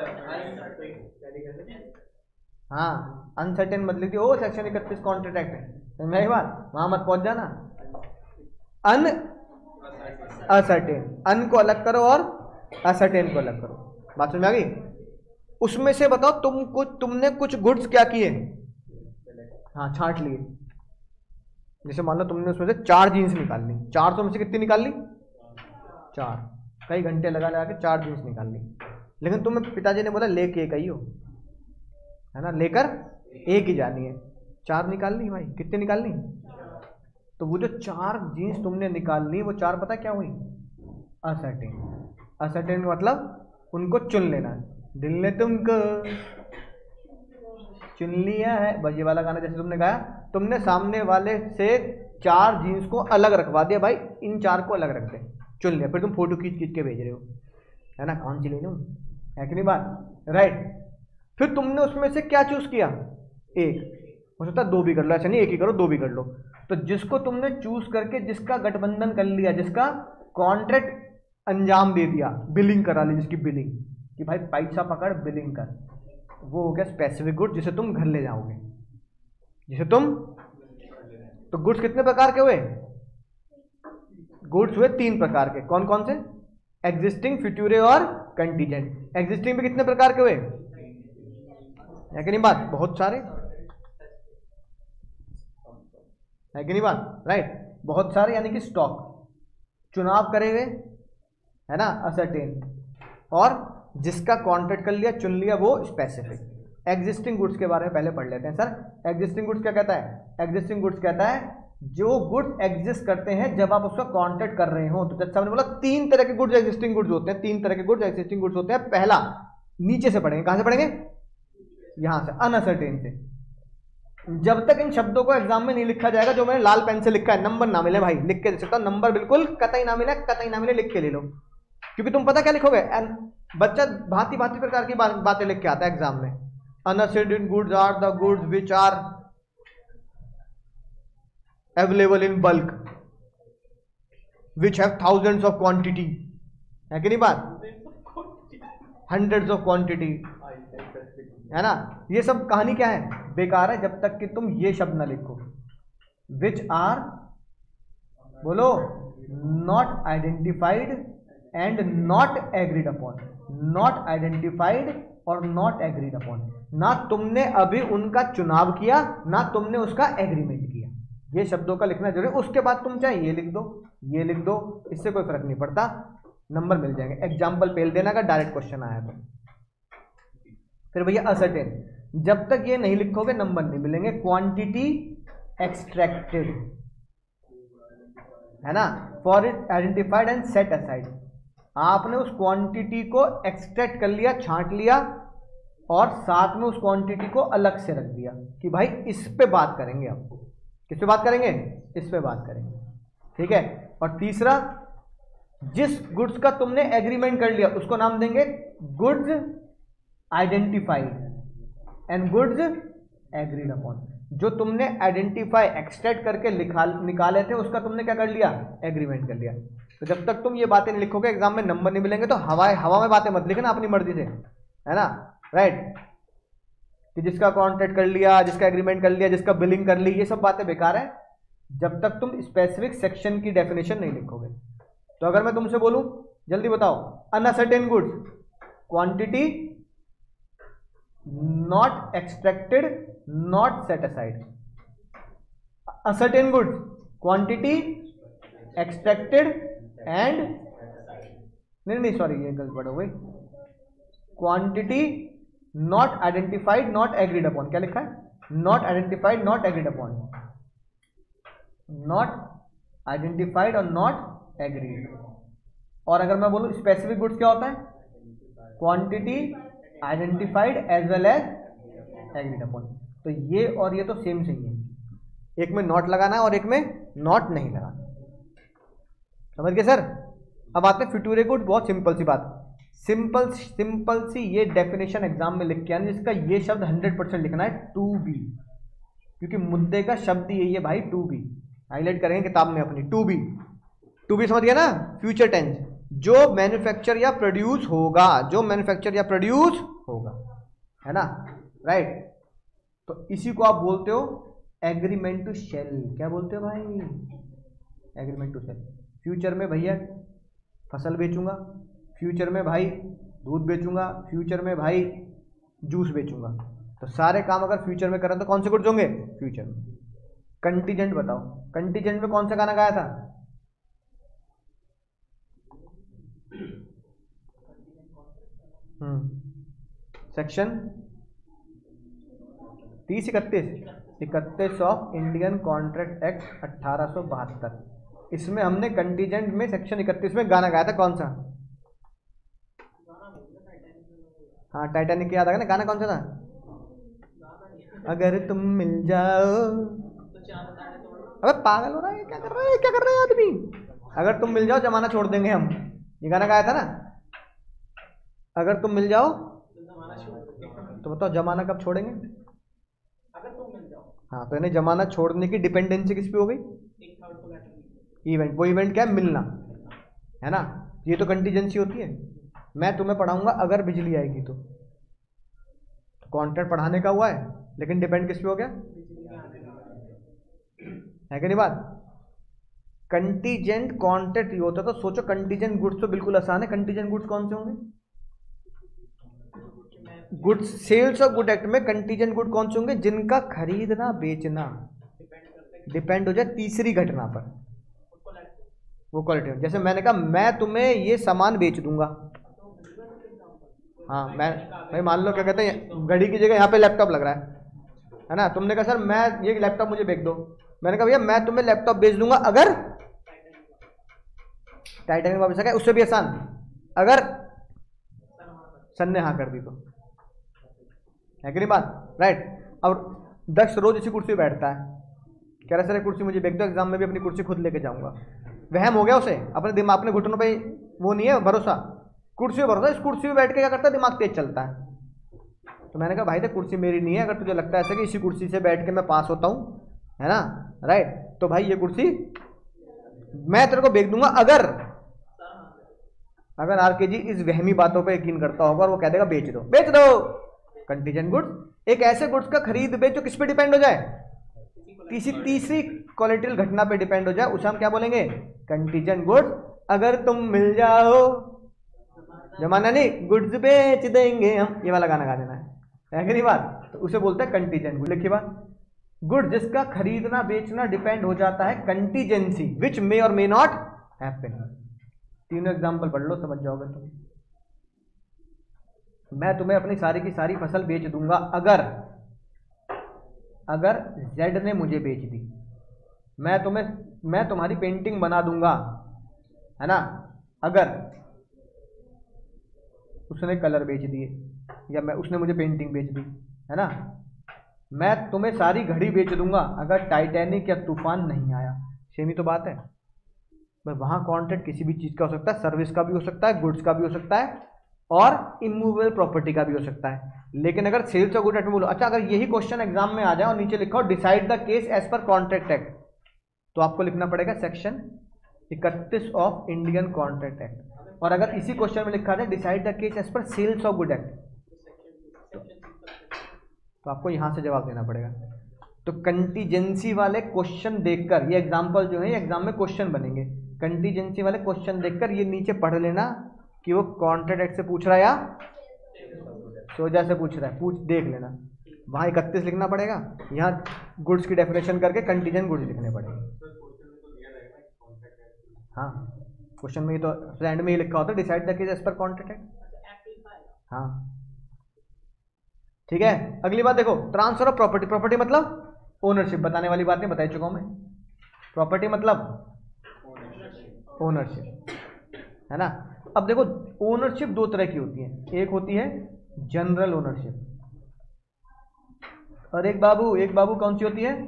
हाँ अनसर्टेन मतलब कि ओ सेक्शन इकतीस कॉन्ट्रैक्ट है, मेरी बात वहां मत पहुंच जाना। अन असर्टेन, अन को अलग करो और असर्टेन को अलग करो। बात समझ में आ गई? उसमें से बताओ तुम कुछ तुमने कुछ गुड्स क्या किए? हाँ छांट लिए। जैसे मान लो तुमने उसमें से चार जीन्स निकाल ली, चार सौ में से कितनी निकाल ली? चार। कई घंटे लगा लगा के चार जीन्स निकाल ली, लेकिन तुम्हें पिताजी ने बोला लेके एक ही हो, है ना, लेकर एक ही जानी है। चार निकाल ली भाई, कितनी निकाल ली? तो वो जो चार जीन्स तुमने निकाल ली वो चार पता क्या हुई? असर्टेन। असर्टेन मतलब उनको चुन लेना। दिल ने तुमको चुन लिया है, बस ये वाला गाना जैसे तुमने गाया, तुमने सामने वाले से चार जीन्स को अलग रखवा दिया, भाई इन चार को अलग रख दे, चुन लिया, फिर तुम फोटो खींच खींच के भेज रहे हो, है ना, कौन सी ले लूं, है कि नहीं बात, राइट। फिर तुमने उसमें से क्या चूज किया? एक, हो सकता है दो भी कर लो, ऐसा नहीं एक ही करो, दो भी कर लो। तो जिसको तुमने चूज करके जिसका गठबंधन कर लिया, जिसका कॉन्ट्रैक्ट अंजाम दे दिया, बिलिंग करा ली, जिसकी बिलिंग कि भाई पैसा पकड़ बिलिंग कर, वो हो गया स्पेसिफिक गुड्स जिसे तुम घर ले जाओगे, जिसे तुम। तो गुड्स कितने प्रकार के हुए? गुड्स हुए तीन प्रकार के। कौन कौन से? एग्जिस्टिंग, फ्यूचर और कंटीजेंट। एग्जिस्टिंग में कितने प्रकार के हुए? है कि नहीं बात? बहुत सारे, है कि नहीं बात, राइट, बहुत सारे, यानी कि स्टॉक चुनाव करे हुए, है ना, असर्टेन, और जिसका कॉन्ट्रैक्ट कर लिया, चुन लिया, वो स्पेसिफिक। एग्जिस्टिंग गुड्स के बारे में पहले पढ़ लेते हैं। सर एग्जिस्टिंग गुड्स क्या कहता है? एग्जिस्टिंग गुड्स कहता है जो गुड्स एग्जिस्ट करते हैं जब आप उसका कॉन्ट्रैक्ट कर रहे हो। तो जैसे हमने बोला तीन तरह के गुड्स एग्जिस्टिंग गुड्स होते हैं, तीन तरह के गुड्स एग्जिस्टिंग गुड्स होते हैं। पहला नीचे से पढ़ेंगे, कहां से पढ़ेंगे? यहां से, अनअसर्टेन से। जब तक इन शब्दों को एग्जाम में नहीं लिखा जाएगा, जो मैंने लाल पेन से लिखा है, नंबर ना मिले भाई, लिख के दे सकता हूं, नंबर बिल्कुल कतई ना मिले, कतई ना मिले, लिख के ले लो, क्योंकि तुम पता क्या लिखोगे, बच्चा भांति भांति प्रकार की बा, बातें लिख के आता है एग्जाम में। Unascertained goods are the goods which are available in bulk which have thousands of quantity, है कि नहीं बात, हंड्रेड्स ऑफ क्वांटिटी, है ना। ये सब कहानी क्या है? बेकार है जब तक कि तुम ये शब्द ना लिखो, विच आर, बोलो, not identified and not agreed upon. Not identified और नॉट एग्रीड अपॉन, ना तुमने अभी उनका चुनाव किया, ना तुमने उसका एग्रीमेंट किया, ये शब्दों का लिखना जरूरी। उसके बाद तुम चाहे ये लिख दो, ये लिख दो, इससे कोई फर्क नहीं पड़ता, नंबर मिल जाएंगे। एग्जाम्पल पेल देना का डायरेक्ट क्वेश्चन आया तो। फिर भैया असर्टेन, जब तक ये नहीं लिखोगे नंबर नहीं मिलेंगे। क्वांटिटी एक्सट्रैक्टेड, है ना, for it identified and set aside. आपने उस क्वांटिटी को एक्सट्रैक्ट कर लिया, छांट लिया, और साथ में उस क्वांटिटी को अलग से रख दिया कि भाई इस पे बात करेंगे। अब किस पे बात करेंगे? इस पे बात करेंगे, ठीक है। और तीसरा, जिस गुड्स का तुमने एग्रीमेंट कर लिया उसको नाम देंगे goods identified and goods agreed upon. जो तुमने आइडेंटिफाई एक्सट्रैक्ट करके लिखा निकाले थे उसका तुमने क्या कर लिया? एग्रीमेंट कर लिया। तो जब तक तुम ये बातें नहीं लिखोगे एग्जाम में नंबर नहीं मिलेंगे। तो हवा हवा में बातें मत लिखना अपनी मर्जी से, है ना, राइट, कि जिसका कॉन्ट्रैक्ट कर लिया, जिसका एग्रीमेंट कर लिया, जिसका बिलिंग कर ली, ये सब बातें बेकार है जब तक तुम स्पेसिफिक सेक्शन की डेफिनेशन नहीं लिखोगे। तो अगर मैं तुमसे बोलूं, जल्दी बताओ, unascertained goods, quantity not extracted, not set aside. Ascertained goods, quantity extracted and, नहीं नहीं सॉरी ये गलत वर्ड हो गई, quantity not identified not agreed upon. क्या लिखा है? Not identified not agreed upon, not identified और नॉट एग्रीड। और अगर मैं बोलूं स्पेसिफिक गुड्स क्या होता है? Quantity identified as well as agreed upon. तो ये और ये तो सेम सही है, एक में नॉट लगाना है और एक में नॉट नहीं लगाना, समझ गए सर। अब आते हैं फ्यूचर गुड, बहुत सिंपल सी बात, सिंपल सिंपल सी ये डेफिनेशन एग्जाम में लिख के आना, जिसका ये शब्द हंड्रेड परसेंट लिखना है, टू बी। क्योंकि मुद्दे का शब्द यही है भाई, टू बी। हाईलाइट करेंगे किताब में अपनी, टू बी। टू बी समझ गया ना, फ्यूचर टेंस, जो मैन्युफैक्चर या प्रोड्यूस होगा, जो मैन्युफैक्चर या प्रोड्यूस होगा, है ना, राइट। तो इसी को आप बोलते हो एग्रीमेंट टू सेल। क्या बोलते हो भाई? Agreement to cell. फ्यूचर में भैया फसल बेचूंगा, फ्यूचर में भाई दूध बेचूंगा, फ्यूचर में भाई जूस बेचूंगा। तो सारे काम अगर फ्यूचर में करें तो कौन से गुड्स होंगे? फ्यूचर में। कंटीजेंट बताओ, कंटीजेंट में कौन सा गाना गाया था? हम्म सेक्शन तीस इकतीस इकतीस ऑफ इंडियन कॉन्ट्रैक्ट एक्ट अठारह सौ बहत्तर। इसमें हमने कंटीजेंट में सेक्शन इकतीस में गाना गाया था, कौन सा? हाँ टाइटैनिक याद आ गया ना, गाना कौन सा था? अगर तुम मिल जाओ। अबे पागल हो रहा है, क्या कर रहा है, क्या कर रहा है आदमी? अगर तुम मिल जाओ जमाना छोड़ देंगे हम, ये गाना गाया था ना। अगर तुम मिल जाओ तो बताओ जमाना कब छोड़ेंगे? अगर तुम मिल जाओ। हाँ तो यानी जमाना छोड़ने की डिपेंडेंसी किस पे हो गई? इवेंट। वो इवेंट क्या है? मिलना, है ना। ये तो कंटीजेंसी होती है। मैं तुम्हें पढ़ाऊंगा अगर बिजली आएगी तो, कॉन्ट्रैक्ट पढ़ाने का हुआ है लेकिन डिपेंड किस पे हो गया? है कि नहीं बात? कंटीजेंट कॉन्ट्रैक्ट ये होता है। तो सोचो कंटीजेंट गुड्स तो बिल्कुल आसान है। कंटीजेंट गुड्स कौन से होंगे? Goods sales of good act में कंटीजेंट गुड कौन से होंगे? जिनका खरीदना बेचना डिपेंड हो जाए तीसरी घटना पर, वो क्वालिटी। जैसे मैंने कहा मैं तुम्हें ये सामान बेच दूंगा। हाँ मैं भाई मान लो क्या कहते हैं, घड़ी की जगह यहाँ पे लैपटॉप लग रहा है, है ना। तुमने कहा सर मैं ये लैपटॉप मुझे बेच दो। मैंने कहा भैया मैं तुम्हें लैपटॉप बेच दूंगा अगर टाइटैनिक वापस आ गया। उससे भी आसान, अगर सन ने हाँ कर दी तो, है कि नहीं बात, राइट। और दक्ष रोज इसी कुर्सी पे बैठता है, कह रहा सर कुर्सी मुझे बेच दो, एग्जाम में भी अपनी कुर्सी खुद लेके जाऊंगा। वहम हो गया उसे, अपने दिमाग, अपने घुटनों पे वो नहीं है भरोसा, कुर्सी पे भरोसा। इस कुर्सी पे बैठ के क्या करता है? दिमाग तेज चलता है। तो मैंने कहा भाई तो कुर्सी मेरी नहीं है, अगर तुझे लगता है ऐसा कि इसी कुर्सी से बैठ के मैं पास होता हूँ, है ना, राइट, तो भाई ये कुर्सी मैं तेरे को बेच दूंगा अगर अगर आरकेजी इस वहमी बातों पे यकीन करता होगा और वो कह देगा बेच दो, बेच दो। कंटीजेंट गुड्स एक ऐसे गुड्स का खरीद बेच जो किस पे डिपेंड हो जाए? तीसरी तीसरी क्वालिटी घटना पे डिपेंड हो जाए, उसे हम क्या बोलेंगे? Contingent goods. अगर तुम मिल जाओ, जमाना नहीं, गुड्स बेच देंगे हम, ये वाला गाना गा देना है, है कि नहीं बात। तो उसे बोलते हैं कंटीजेंट गुड। लिखिए बात, गुड जिसका खरीदना बेचना डिपेंड हो जाता है, कंटीजेंसी विच मे और मे नॉट हैपन। तीनों एग्जाम्पल पढ़ लो, समझ जाओगे तुम। मैं तुम्हें अपनी सारी की सारी फसल बेच दूंगा अगर अगर जेड ने मुझे बेच दी। मैं तुम्हें मैं तुम्हारी पेंटिंग बना दूंगा, है ना, अगर उसने कलर बेच दिए, या मैं उसने मुझे पेंटिंग बेच दी, है ना। मैं तुम्हें सारी घड़ी बेच दूंगा अगर टाइटैनिक या तूफान नहीं आया। सेम ही तो बात है। वहां कॉन्ट्रैक्ट किसी भी चीज का हो सकता है, सर्विस का भी हो सकता है, गुड्स का भी हो सकता है, और इमूवेबल प्रॉपर्टी का भी हो सकता है। लेकिन अगर सेल्स और गुड एक्ट में बोलो, अच्छा अगर यही क्वेश्चन एग्जाम में आ जाए और नीचे लिखा हो decide the case as per contract act, तो आपको लिखना पड़ेगा सेक्शन इकतीस ऑफ इंडियन कॉन्ट्रैक्ट एक्ट। और अगर इसी क्वेश्चन में लिखा जाए decide the case as per sales of good act, तो आपको यहां से जवाब देना पड़ेगा। तो कंटीजेंसी वाले क्वेश्चन देखकर, ये एग्जाम्पल जो है ये एग्जाम में क्वेश्चन बनेंगे, कंटीजेंसी वाले क्वेश्चन देखकर ये नीचे पढ़ लेना कि वो कॉन्ट्रैक्ट एक्ट से पूछ रहा है या सोजा से पूछ रहा है, पूछ देख लेना। वहां इकतीस लिखना पड़ेगा, यहाँ गुड्स की डेफिनेशन करके कंटीजेंट गुड्स लिखने पड़ेंगे। हाँ क्वेश्चन में ही तो एंड में ही लिखा होता है decide the case as per contract act. हाँ ठीक है। अगली बात देखो, ट्रांसफर ऑफ प्रॉपर्टी। प्रॉपर्टी मतलब ओनरशिप, बताने वाली बात नहीं बता चुका हूं मैं। प्रॉपर्टी मतलब ओनरशिप, है ना। अब देखो ओनरशिप दो तरह की होती है, एक होती है जनरल ओनरशिप, और एक बाबू एक बाबू कौन सी होती है?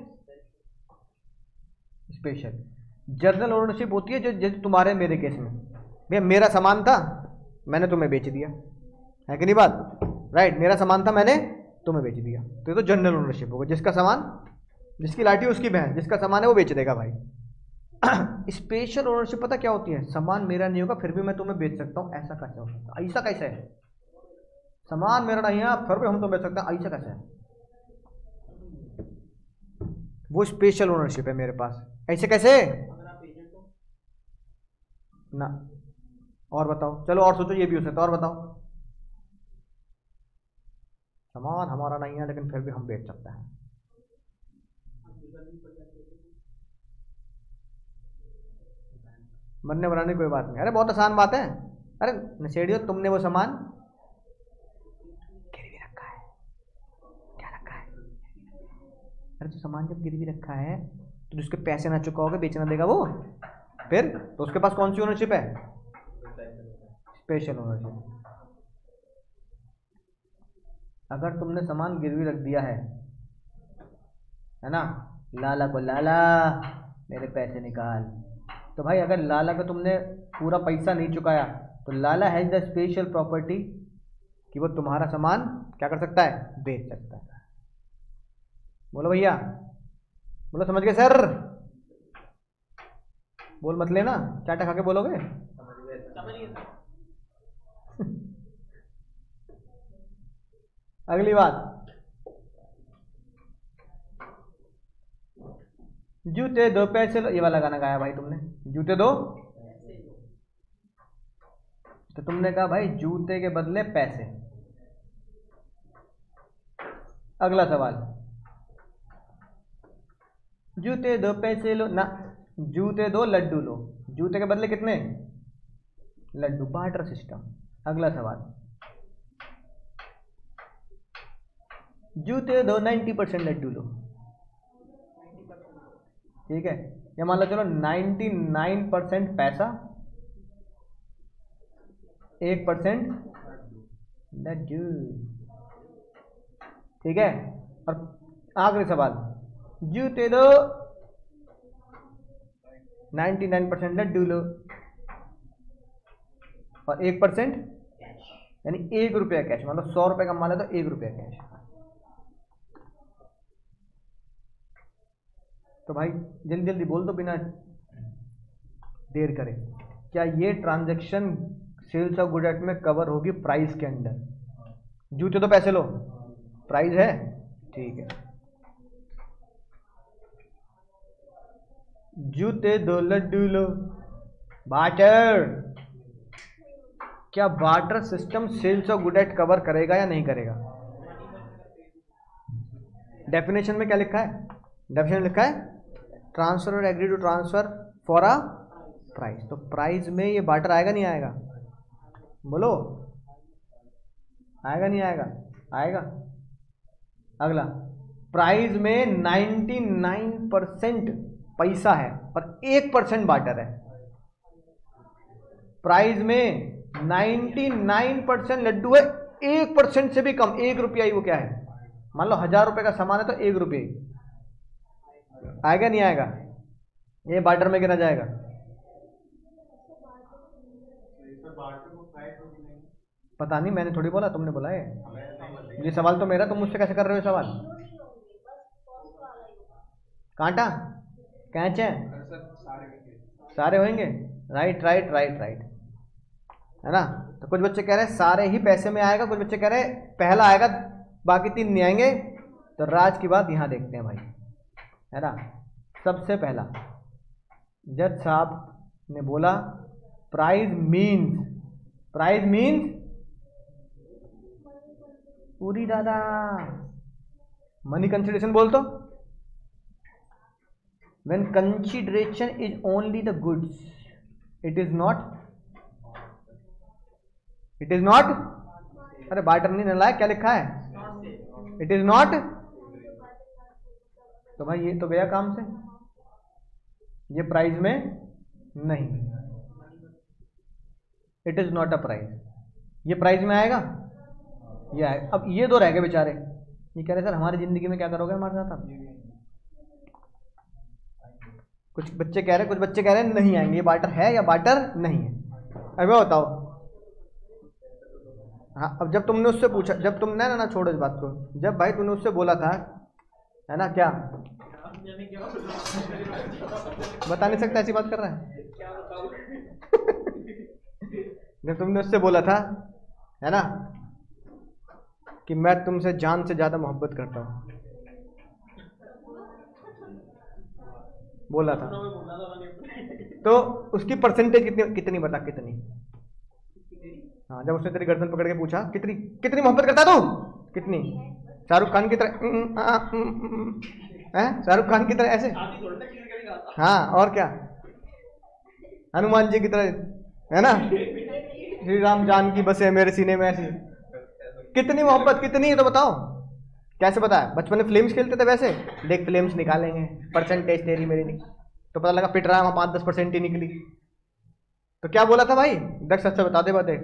स्पेशल। जनरल ओनरशिप होती है जो जैसे तुम्हारे मेरे केस में, भैया मेरा सामान था मैंने तुम्हें बेच दिया, है कि नहीं बात, राइट। मेरा सामान था मैंने तुम्हें बेच दिया, तो ये तो जनरल ओनरशिप होगा, जिसका सामान जिसकी लाठी उसकी बहन, जिसका सामान है वो बेच देगा भाई। स्पेशल ओनरशिप पता क्या होती है? सामान मेरा नहीं होगा फिर भी मैं तुम्हें बेच सकता हूँ, ऐसा कैसे हो सकता है? ऐसा कैसे है? सामान मेरा नहीं है फिर भी हम तो बेच सकते हैं, ऐसा कैसे है? वो स्पेशल ओनरशिप है मेरे पास। ऐसे कैसे ना? और बताओ, चलो और सोचो, ये भी हो सकता है, और बताओ। सामान हमारा नहीं है लेकिन फिर भी हम बेच सकते हैं। बनने बनाने कोई बात नहीं, अरे बहुत आसान बात है। अरे नशेड़ियो, तुमने वो सामान गिरवी रखा है, क्या रखा है? अरे तो सामान जब गिरवी रखा है तो जिसके पैसे ना चुकाओगे बेचना देगा वो, फिर तो उसके पास कौन सी ओनरशिप है? Special ownership. अगर तुमने सामान गिरवी रख दिया है है ना, लाला को, लाला मेरे पैसे निकाल, तो भाई अगर लाला को तुमने पूरा पैसा नहीं चुकाया तो लाला हैज द स्पेशल प्रॉपर्टी कि वो तुम्हारा सामान क्या कर सकता है? बेच सकता है। बोलो भैया, बोलो, समझ गए सर? बोल मत लेना, चाटा खा के बोलोगे। अगली बात, जूते दो पैसे लो, ये वाला गाना गाया भाई तुमने, जूते दो, तो तुमने कहा भाई जूते के बदले पैसे। अगला सवाल, जूते दो पैसे लो ना, जूते दो लड्डू लो, जूते के बदले कितने? लड्डू, बार्टर सिस्टम। अगला सवाल, जूते दो नाइन्टी परसेंट लड्डू लो, ठीक है, या मान लो चलो नाइन्टी नाइन परसेंट पैसा, एक परसेंट लड्डू, ठीक है। और आखिरी सवाल, जूते दो नाइन्टी नाइन परसेंट लड्डू लो और एक परसेंट यानी एक रुपया कैश, मतलब सौ रुपये का माल है तो एक रुपया कैश। तो भाई जल्दी जल्दी बोल दो बिना देर करे, क्या ये transaction sales of good act में कवर होगी प्राइस के अंदर? जूते तो पैसे लो, प्राइस है, ठीक है। जूते दो लड्डू लो, बार्टर, क्या barter system sales of good act cover करेगा या नहीं करेगा? डेफिनेशन में क्या लिखा है? डेफिनेशन लिखा है ट्रांसफर और agree to transfer for a price, तो प्राइस में ये बार्टर आएगा नहीं आएगा? बोलो, आएगा नहीं आएगा? आएगा। अगला, प्राइस में नाइन्टी नाइन परसेंट पैसा है और एक परसेंट बार्टर है। प्राइस में नाइन्टी नाइन परसेंट लड्डू है, एक परसेंट से भी कम, एक रुपया ही वो क्या है? मान लो हजार रुपए का सामान है तो एक रुपये, आएगा नहीं आएगा? ये बार्टर में गिना जाएगा। पता नहीं, मैंने थोड़ी बोला, तुमने बोला है। ये सवाल तो मेरा, तुम मुझसे कैसे कर रहे हो सवाल? कांटा कैच है, सारे होंगे, राइट राइट राइट राइट, है ना। तो कुछ बच्चे कह रहे हैं सारे ही पैसे में आएगा, कुछ बच्चे कह रहे हैं पहला आएगा बाकी तीन नहीं आएंगे। तो राज की बात यहां देखते हैं भाई, है ना। सबसे पहला, जज साहब ने बोला प्राइस मीन्स, प्राइस मीन्स पूरी दादा मनी कंसिडरेशन बोल तो, when consideration is only the goods, it is not, it is not, अरे बार्टर नहीं नलायक, क्या लिखा है? इट इज नॉट, तो भाई ये तो गया काम से, ये प्राइस में नहीं, it is not a price, ये प्राइस में आएगा, ये आएगा। अब ये दो रह गए बेचारे, ये कह रहे सर हमारी जिंदगी में क्या करोगे हमारे साथ आप? कुछ बच्चे कह रहे कुछ बच्चे कह रहे हैं नहीं आएंगे, ये बार्टर है या बार्टर नहीं है? अब बताओ। हाँ, अब जब तुमने उससे पूछा, जब तुमने ना ना छोड़ो इस बात को, जब भाई तुमने उससे बोला था, है ना, क्या बता नहीं सकता, ऐसी बात कर रहा है। जब तुमने उससे बोला था है ना कि मैं तुमसे जान से ज्यादा मोहब्बत करता हूं, बोला था, तो उसकी परसेंटेज कितनी कितनी बता, कितनी? हाँ, जब उसने तेरी गर्दन पकड़ के पूछा कितनी कितनी मोहब्बत करता तू, कितनी? शाहरुख खान की तरह हैं, शाहरुख खान की तरह ऐसे? हाँ, और क्या, हनुमान जी की तरह है ना, श्री राम जान की बसे मेरे सीने में, ऐसी कितनी मोहब्बत, कितनी है तो बताओ। कैसे पता है? बचपन में फ्लेम्स खेलते थे वैसे, देख फ्लेम्स निकालेंगे, परसेंटेज तेरी मेरी नहीं, तो पता लगा पिट रहा है वहां, पाँच दस परसेंट ही निकली। तो क्या बोला था भाई, देख सच से बता दे बातें,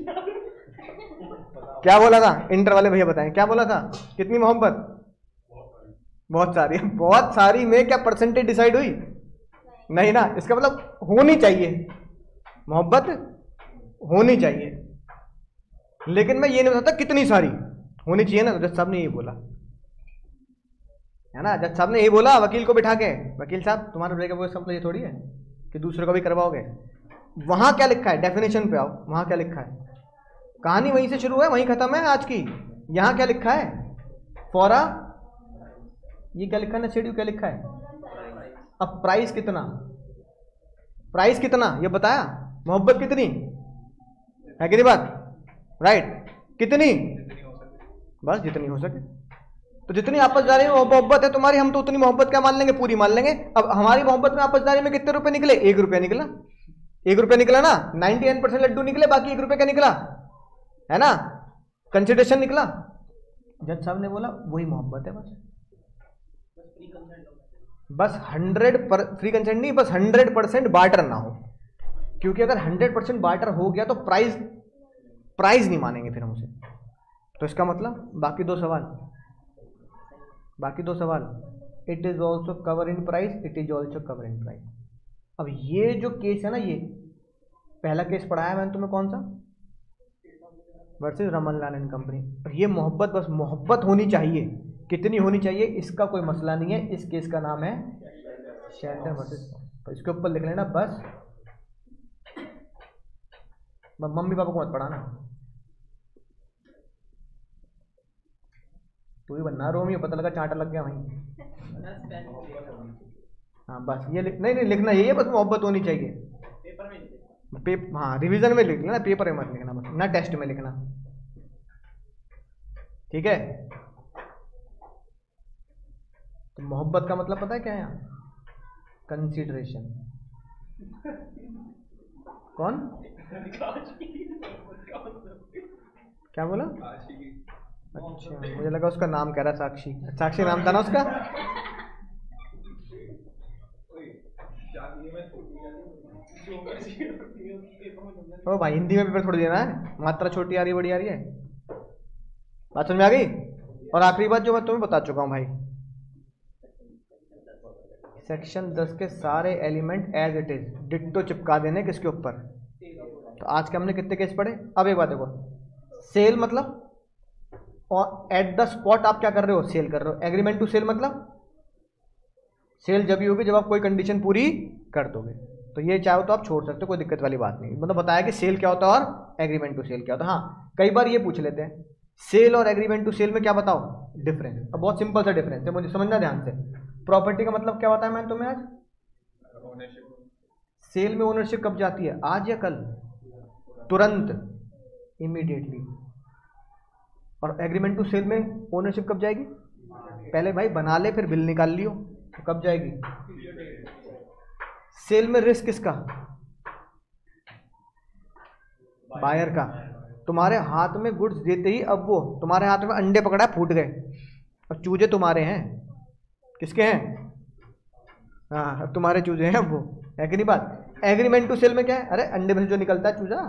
क्या बोला था? इंटर वाले भैया बताएं, क्या बोला था? कितनी मोहब्बत? बहुत सारी। बहुत सारी में क्या परसेंटेज डिसाइड हुई? नहीं ना, इसका मतलब होनी चाहिए मोहब्बत, होनी चाहिए, लेकिन मैं ये नहीं बताता कितनी सारी होनी चाहिए ना। तो जज साहब ने ये बोला है ना, जज साहब ने ये बोला वकील को बिठा के, वकील साहब तुम्हारा ब्रेकअप का मतलब ये थोड़ी है कि दूसरे को भी करवाओगे। वहां क्या लिखा है, डेफिनेशन पे आओ, वहां क्या लिखा है? कहानी वहीं से शुरू है, वहीं खत्म है आज की। यहां क्या लिखा है? फॉरा, ये क्या लिखा है ना, शेड्यू क्या लिखा है? अब प्राइस कितना, प्राइस कितना ये बताया, मोहब्बत कितनी है कि नहीं बात, राइट? कितनी? बस जितनी हो सके। तो जितनी आपसदारी में मोहब्बत है तुम्हारी, हम तो उतनी मोहब्बत क्या मान लेंगे, पूरी मान लेंगे। अब हमारी मोहब्बत में आपसदारी में कितने रुपए निकले? एक रुपया निकला, एक रुपया निकला ना, नाइनटी नाइन परसेंट लड्डू निकले, बाकी एक रुपये क्या निकला, है ना, कंसिडरेशन निकला। जज साहब ने बोला वही मोहब्बत है, बस बस हंड्रेड पर फ्री कंसेंट नहीं, बस हंड्रेड परसेंट बार्टर ना हो, क्योंकि अगर हंड्रेड परसेंट बार्टर हो गया तो प्राइस प्राइस नहीं मानेंगे फिर हमसे। तो इसका मतलब बाकी दो सवाल, बाकी दो सवाल, it is also cover in price, it is also cover in price. अब ये जो केस है ना, ये पहला केस पढ़ाया मैंने तुम्हें, कौन सा? Versus Ramanlal and company. ये मोहब्बत, बस मोहब्बत होनी चाहिए, कितनी होनी चाहिए इसका कोई मसला नहीं है। इस केस का नाम है शेल्टर वर्सेस, तो इसके ऊपर लिख लेना बस, मम्मी पापा को मत पढ़ाना, तू ही बनना रोमियो, पता लगा चांटा लग गया वहीं। हाँ बस ये लिख, नहीं नहीं लिखना यही है, बस मोहब्बत होनी चाहिए। पेपर, हाँ रिवीजन में लिख लेना, पेपर में मत लिखना, बस ना टेस्ट में लिखना, ठीक है? तो मोहब्बत का मतलब पता है क्या है यहाँ? कंसीडरेशन। कौन? क्या बोला? अच्छा, मुझे लगा उसका नाम कह रहा, साक्षी। साक्षी नाम था ना उसका? ओ भाई, हिंदी में पेपर थोड़ी देना है, मात्रा छोटी आ रही बड़ी आ रही है, बात समझ में आ गई? और आखिरी बात जो मैं तुम्हें बता चुका हूं भाई, सेक्शन दस के सारे element as it is ditto चिपका देने किसके ऊपर। तो आज के हमने कितने केस पढ़े? अब एक बात देखो, सेल मतलब और एट द स्पॉट आप क्या कर रहे हो, सेल कर रहे हो। एग्रीमेंट टू सेल मतलब सेल जब ही होगी जब आप कोई कंडीशन पूरी कर दोगे। तो ये चाहो तो आप छोड़ सकते हो, कोई दिक्कत वाली बात नहीं। मतलब बताया कि सेल क्या होता है और एग्रीमेंट टू सेल क्या होता है। हाँ, कई बार ये पूछ लेते हैं सेल और एग्रीमेंट टू सेल में क्या बताओ डिफरेंस। अब बहुत सिंपल सा डिफरेंस है, मुझे समझना ध्यान से। प्रॉपर्टी का मतलब क्या होता है मैंने तुम्हें आज? सेल में ओनरशिप कब जाती है? आज या कल? तुरंत, इमीडिएटली। और एग्रीमेंट टू सेल में ओनरशिप कब जाएगी? पहले भाई बना ले, फिर बिल निकाल लियो, तो कब जाएगी? सेल में रिस्क किसका? बायर का। तुम्हारे हाथ में गुड्स देते ही अब वो तुम्हारे हाथ में अंडे पकड़ा फूट गए, अब चूजे तुम्हारे हैं। किसके हैं? हाँ, अब तुम्हारे चूजे हैं अब वो, है कि नहीं बात? एग्रीमेंट टू सेल में क्या है? अरे अंडे में जो निकलता है चूजा,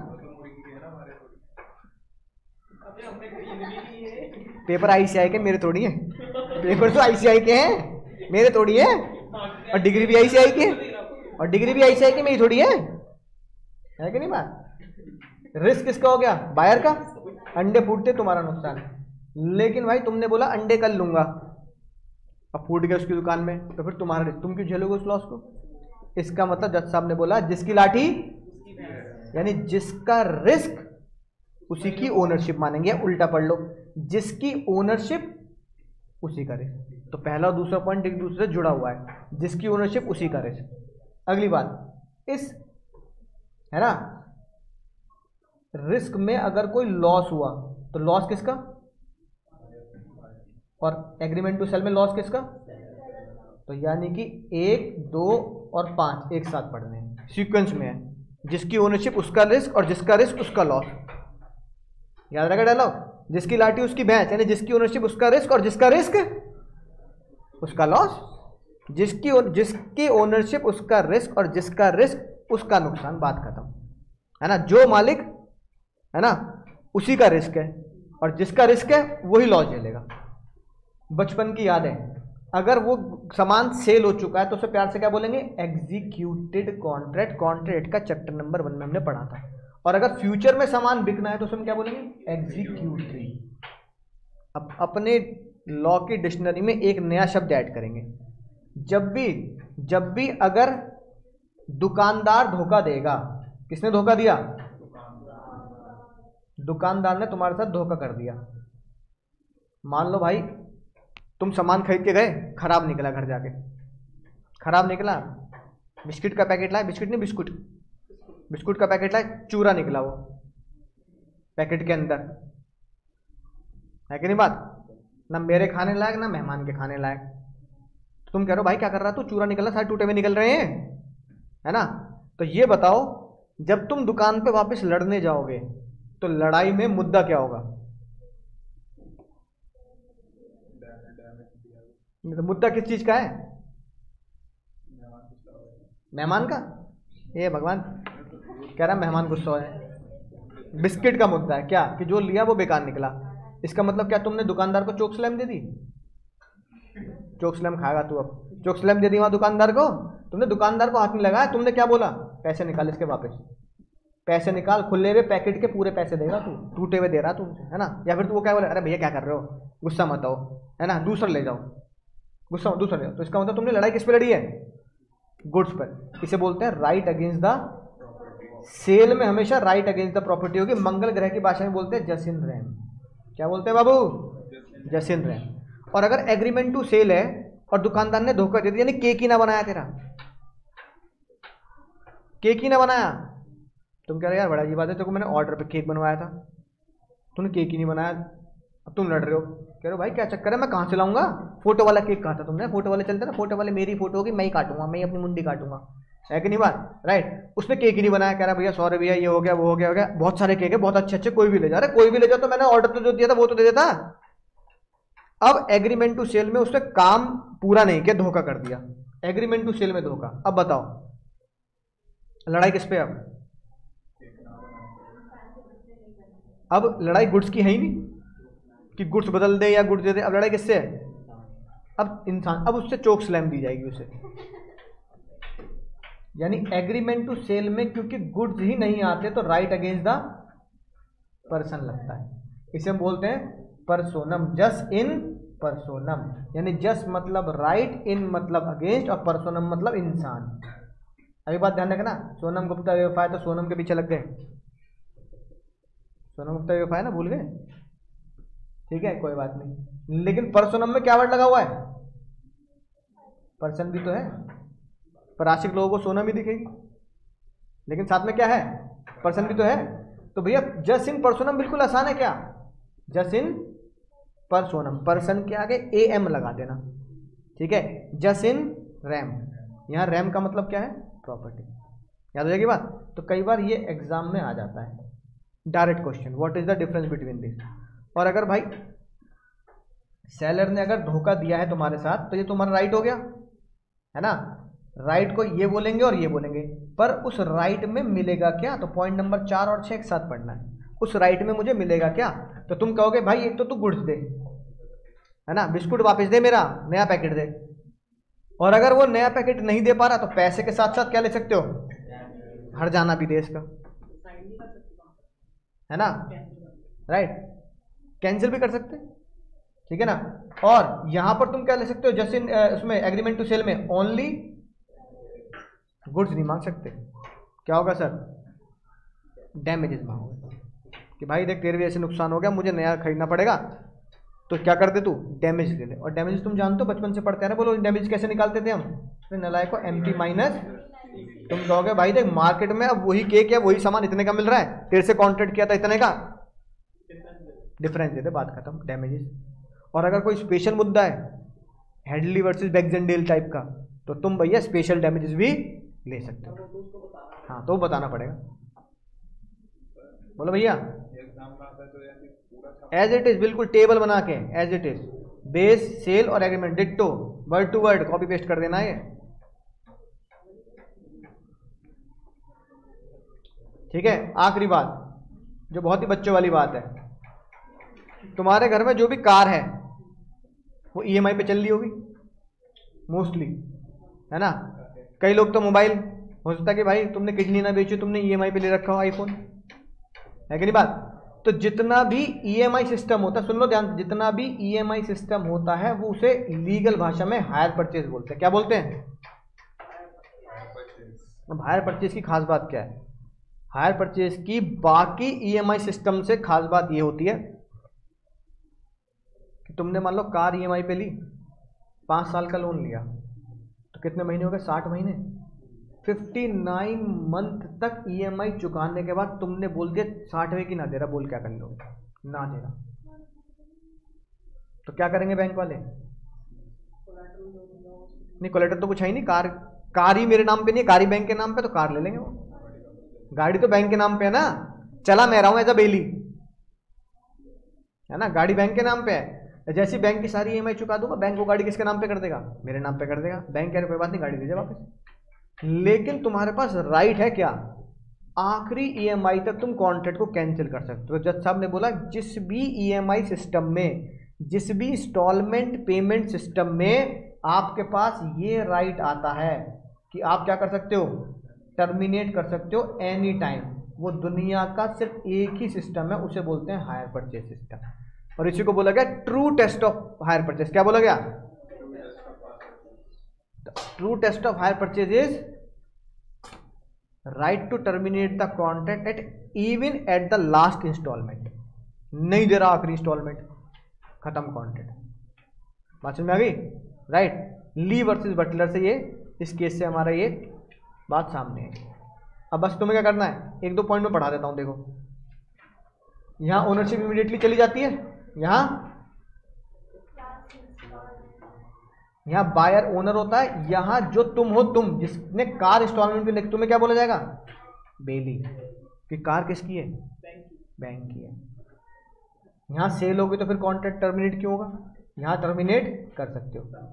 पेपर आईसीआई के मेरे थोड़ी है, पेपर तो आईसीआई के हैं मेरे थोड़ी है, और डिग्री भी आईसीआई की है, और डिग्री भी आईसीआई की मेरी थोड़ी है, है कि नहीं बात? रिस्क किसका हो गया? बायर का। अंडे फूटते तुम्हारा नुकसान। लेकिन भाई तुमने बोला अंडे कल लूंगा, अब फूट गया उसकी दुकान में, तो फिर तुम्हारा रिस्क, तुम क्यों झेलोगे उस लॉस को? इसका मतलब जज साहब ने बोला जिसकी लाठी, यानी जिसका रिस्क उसी की ओनरशिप मानेंगे। उल्टा पढ़ लो, जिसकी ओनरशिप उसी का रिस्क। तो पहला और दूसरा पॉइंट एक दूसरे से जुड़ा हुआ है, जिसकी ओनरशिप उसी का रिस्क। अगली बात, इस है ना रिस्क में अगर कोई लॉस हुआ तो लॉस किसका, और एग्रीमेंट टू सेल में लॉस किसका? तो यानी कि एक, दो और पांच एक साथ पढ़ने हैं, सीक्वेंस में है। जिसकी ओनरशिप उसका रिस्क और जिसका रिस्क उसका लॉस। याद रखा डायलॉग, जिसकी लाठी उसकी भैंस, यानी जिसकी ओनरशिप उसका रिस्क और जिसका रिस्क उसका लॉस। जिसकी जिसकी ओनरशिप उसका रिस्क और जिसका रिस्क उसका नुकसान, बात खत्म, है ना। जो मालिक है ना उसी का रिस्क है, और जिसका रिस्क है वही लॉस झेलेगा। बचपन की याद है, अगर वो सामान सेल हो चुका है तो उसे प्यार से क्या बोलेंगे? Executed contract. कॉन्ट्रैक्ट का चैप्टर नंबर वन में हमने पढ़ा था। और अगर फ्यूचर में सामान बिकना है तो उसमें क्या बोलेंगे? एग्जीक्यूटरी। अब अपने लॉ की डिक्शनरी में एक नया शब्द ऐड करेंगे। जब भी जब भी अगर दुकानदार धोखा देगा, किसने धोखा दिया? दुकानदार ने तुम्हारे साथ धोखा कर दिया। मान लो भाई तुम सामान खरीद के गए, खराब निकला, घर जाके खराब निकला, बिस्किट का पैकेट लाए, बिस्किट नहीं बिस्कुट बिस्कुट का पैकेट लाए, चूरा निकला वो पैकेट के अंदर, है कि नहीं बात? ना मेरे खाने लायक ना मेहमान के खाने लायक। तुम कह रहे हो भाई क्या कर रहा है तू, चूरा निकला, सारे टूटे हुए निकल रहे हैं, है ना। तो ये बताओ, जब तुम दुकान पे वापस लड़ने जाओगे तो लड़ाई में मुद्दा क्या होगा? तो मुद्दा किस चीज का है? मेहमान का। ये भगवान कह रहा मेहमान गुस्सा है। बिस्किट का मुद्दा है क्या, कि जो लिया वो बेकार निकला। इसका मतलब क्या तुमने दुकानदार को चोक स्लैम दे दी? चोक स्लैम खाएगा तू। अब चोक स्लैम दे दी वहां दुकानदार को, तुमने दुकानदार को हाथ में लगाया, तुमने क्या बोला? पैसे निकाल इसके वापस, पैसे निकाल, खुले हुए पैकेट के पूरे पैसे देगा तू, टूटे हुए दे रहा तू, है ना। या फिर तू वो क्या बोला? अरे भैया क्या कर रहे हो, गुस्सा मत आओ, है ना, दूसरा ले जाओ, गुस्सा दूसरा ले जाओ। तो इसका मतलब तुमने लड़ाई किस पे लड़ी है? गुड्स पर। इसे बोलते हैं राइट अगेंस्ट द सेल में हमेशा राइट अगेंस्ट द प्रॉपर्टी होगी। मंगल ग्रह की भाषा में बोलते हैं जसिन रैम। क्या बोलते हैं बाबू? जसिन रैम। और अगर एग्रीमेंट टू सेल है और दुकानदार ने धोखा दे दिया, यानी केक ही ना बनाया, तेरा केक ही ना बनाया, तुम कह रहे यार बड़ा अजीब बात है, तेरे को मैंने ऑर्डर पे केक बनवाया था, तूने केक ही नहीं बनाया, अब तुम लड़ रहे हो। कह रहे हो भाई क्या चक्कर है, मैं कहाँ से लाऊंगा, फोटो वाला केक कहा था तुमने, फोटो वाले चलते ना, फोटो वाले मेरी फोटो होगी, मैं ही काटूंगा, मैं ही अपनी मुंडी काटूंगा, है कि नहीं बात? राइट। उसने केक ही नहीं बनाया, कह रहा भैया सॉरी भैया ये हो गया वो हो गया हो गया, बहुत सारे केक है, बहुत अच्छे अच्छे, कोई भी ले जा रहा है, कोई भी ले जा, तो मैंने ऑर्डर तो जो दिया था वो तो दे देता। अब एग्रीमेंट टू सेल में उसने काम पूरा नहीं किया, धोखा कर दिया, एग्रीमेंट टू सेल में धोखा। अब बताओ लड़ाई किस पे? अब अब लड़ाई गुड्स की है ही नहीं कि गुड्स बदल दे या गुड्स दे दे, अब लड़ाई किससे है? अब इंसान, अब उससे चोक स्लैम दी जाएगी उसे। यानी एग्रीमेंट टू सेल में क्योंकि गुड्स ही नहीं आते तो राइट अगेंस्ट द पर्सन लगता है। इसे हम बोलते हैं पर्सोनम, जस इन पर्सोनम। यानी जस मतलब राइट, इन मतलब अगेंस्ट, और पर्सोनम मतलब इंसान। अभी बात ध्यान रखना, सोनम गुप्ता व्यवसाय तो सोनम के पीछे लग गए, सोनम गुप्ता व्यवसाय ना भूल गए, ठीक है कोई बात नहीं। लेकिन पर्सोनम में क्या वर्ड लगा हुआ है? पर्सन भी तो है, पर आशिक लोगों को सोनम ही दिखेगी, लेकिन साथ में क्या है? पर्सन भी तो है। तो भैया जस इन पर्सोनम बिल्कुल आसान है क्या? जस इन पर्सोनम, पर्सन के आगे ए एम लगा देना, ठीक है। जस इन रैम, यहाँ रैम का मतलब क्या है? प्रॉपर्टी। याद हो जाएगी बात। तो कई बार ये एग्जाम में आ जाता है direct question, what is the difference between this. और अगर भाई सेलर ने अगर धोखा दिया है तुम्हारे साथ तो ये तुम्हारा राइट हो गया, है ना। राइट को ये बोलेंगे और ये बोलेंगे, पर उस राइट में मिलेगा क्या? तो पॉइंट नंबर चार और छह एक साथ पढ़ना है। उस राइट में मुझे मिलेगा क्या? तो तुम कहोगे भाई एक तो तू गुड्स दे, है ना, बिस्कुट वापस दे, मेरा नया पैकेट दे। और अगर वो नया पैकेट नहीं दे पा रहा तो पैसे के साथ साथ क्या ले सकते हो? हर जाना भी दे इसका, है ना, राइट। कैंसिल भी कर सकते, ठीक है ना। और यहां पर तुम क्या ले सकते हो, जैसे उसमें एग्रीमेंट टू सेल में ओनली गुड्स नहीं मांग सकते, क्या होगा सर, डैमेजेस मांगोगे कि भाई देख तेरे वजह से नुकसान हो गया, मुझे नया खरीदना पड़ेगा, तो क्या कर दे तू, डैमेज ले ले। और डैमेज तुम जानते हो बचपन से पढ़ते हैं ना, बोलो डैमेज कैसे निकालते थे हम, तो नलायक को एम टी माइनस, तुम कहोगे भाई देख मार्केट में अब वही केक है वही सामान इतने का मिल रहा है, तेरे से कॉन्ट्रैक्ट किया था इतने का, डिफरेंस दे दे, बात खत्म, डैमेजेस। और अगर कोई स्पेशल मुद्दा है हेडली वर्सेस बैक्सडेल टाइप का, तो तुम भैया स्पेशल डैमेजेस भी ले सकते हो। हाँ तो बताना पड़ेगा, बोलो भैया। एज इट इज, बिल्कुल टेबल बना के as it is, base sale और agreement ditto, word to word copy paste कर देना है, ठीक है। आखिरी बात जो बहुत ही बच्चों वाली बात है, तुम्हारे घर में जो भी कार है वो ईएमआई पे चल रही होगी मोस्टली, है ना। कई लोग तो मोबाइल, हो सकता है कि भाई तुमने किडनी ना बेची, तुमने ईएमआई पे ले रखा हो आईफोन, है कि नहीं बात। तो जितना भी ईएमआई सिस्टम होता है, सुन लो ध्यान, जितना भी ईएमआई सिस्टम होता है वो उसे लीगल भाषा में हायर परचेज बोलते हैं। क्या बोलते हैं? अब हायर परचेज की खास बात क्या है? हायर परचेज की बाकी ईएमआई सिस्टम से खास बात ये होती है कि तुमने मान लो कार ईएमआई पे ली, पाँच साल का लोन लिया, तो कितने महीने हो गए? साठ महीने, फिफ्टी नाइन मंथ तक ईएमआई चुकाने के बाद तुमने बोल दिया साठवें की ना दे रहा, बोल क्या कर लोगे? ना दे रहा, तो क्या करेंगे बैंक वाले? नहीं कोलेटर तो कुछ है ही नहीं, कार कार ही मेरे नाम पे नहीं है, कार ही बैंक के नाम पे, तो कार ले लेंगे वो। गाड़ी तो बैंक के नाम पे है ना, चला मैं रहा हूं एज अ बेली, है ना, गाड़ी बैंक के नाम पे है। जैसी बैंक की सारी ईएमआई चुका दूंगा, बैंक वो गाड़ी किसके नाम पे कर देगा? मेरे नाम पे कर देगा। बैंक कह रहे कोई बात नहीं, गाड़ी दीजिए वापस। लेकिन तुम्हारे पास राइट है क्या? आखिरी ईएमआई तक तुम कॉन्ट्रैक्ट को कैंसिल कर सकते हो। जज साहब ने बोला जिस भी ईएमआई सिस्टम में, जिस भी इंस्टॉलमेंट पेमेंट सिस्टम में आपके पास ये राइट आता है कि आप क्या कर सकते हो? टर्मिनेट कर सकते हो एनी टाइम। वो दुनिया का सिर्फ एक ही सिस्टम है, उसे बोलते हैं हायर परचेज सिस्टम। और इसी को बोला गया true test of hire purchase. क्या बोला गया? True test of hire purchase is right to terminate the contract at even at the last instalment. नहीं दे रहा आखिरी इंस्टॉलमेंट, खत्म कॉन्ट्रैक्ट। बात समझ में आ गई? राइट। ली वर्सेस बटलर से ये, इस केस से हमारा ये बात सामने है। अब बस तुम्हें क्या करना है, एक दो पॉइंट में पढ़ा देता हूं। देखो यहां ओनरशिप इमीडिएटली चली जाती है, यहां यहां बायर ओनर होता है, यहां जो तुम हो, तुम जिसने कार इंस्टॉलमेंट में, तुम्हें क्या बोला जाएगा? बेली। कि कार किसकी है? बैंक की है। यहां सेल होगी तो फिर कॉन्ट्रैक्ट टर्मिनेट क्यों होगा? यहां टर्मिनेट कर सकते हो।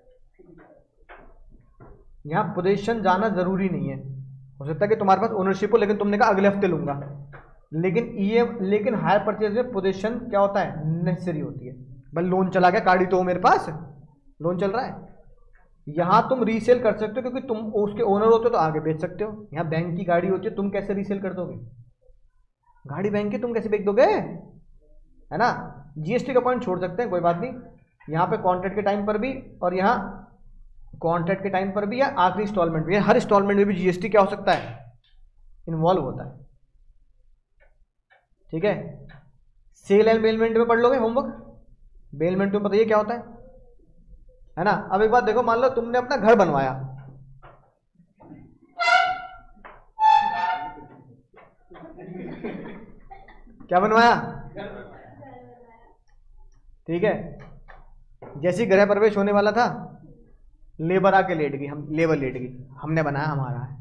यहां पोजीशन जाना जरूरी नहीं है, हो सकता है कि तुम्हारे पास ओनरशिप हो लेकिन तुमने कहा अगले हफ्ते लूंगा, लेकिन ये लेकिन हायर परचेज में पोजीशन क्या होता है? नेसेसरी होती है। भाई लोन चला गया, गाड़ी तो हो मेरे पास, लोन चल रहा है, यहां तुम रीसेल कर सकते हो क्योंकि तुम उसके ओनर होते हो तो आगे बेच सकते हो। यहां बैंक की गाड़ी होती है, तुम कैसे रीसेल कर दोगे? गाड़ी बैंक की, तुम कैसे बेच दोगे? है ना। जीएसटी का पॉइंट छोड़ सकते हैं, कोई बात नहीं। यहां पे कॉन्ट्रैक्ट के टाइम पर भी और यहां कॉन्ट्रैक्ट के टाइम पर भी या आखिरी इंस्टॉलमेंट भी, हर इंस्टॉलमेंट में भी जीएसटी क्या हो सकता है? इन्वॉल्व होता है। ठीक है। सेल एंड बेलमेंट में पढ़ लोगे होमवर्क। बेलमेंट में बताइए क्या होता है, है ना। अब एक बात देखो, मान लो तुमने अपना घर बनवाया, क्या बनवाया? ठीक है। जैसी गृह प्रवेश होने वाला था, लेबर आके लेट गई, हम लेबर लेट गई, हमने बनाया हमारा है।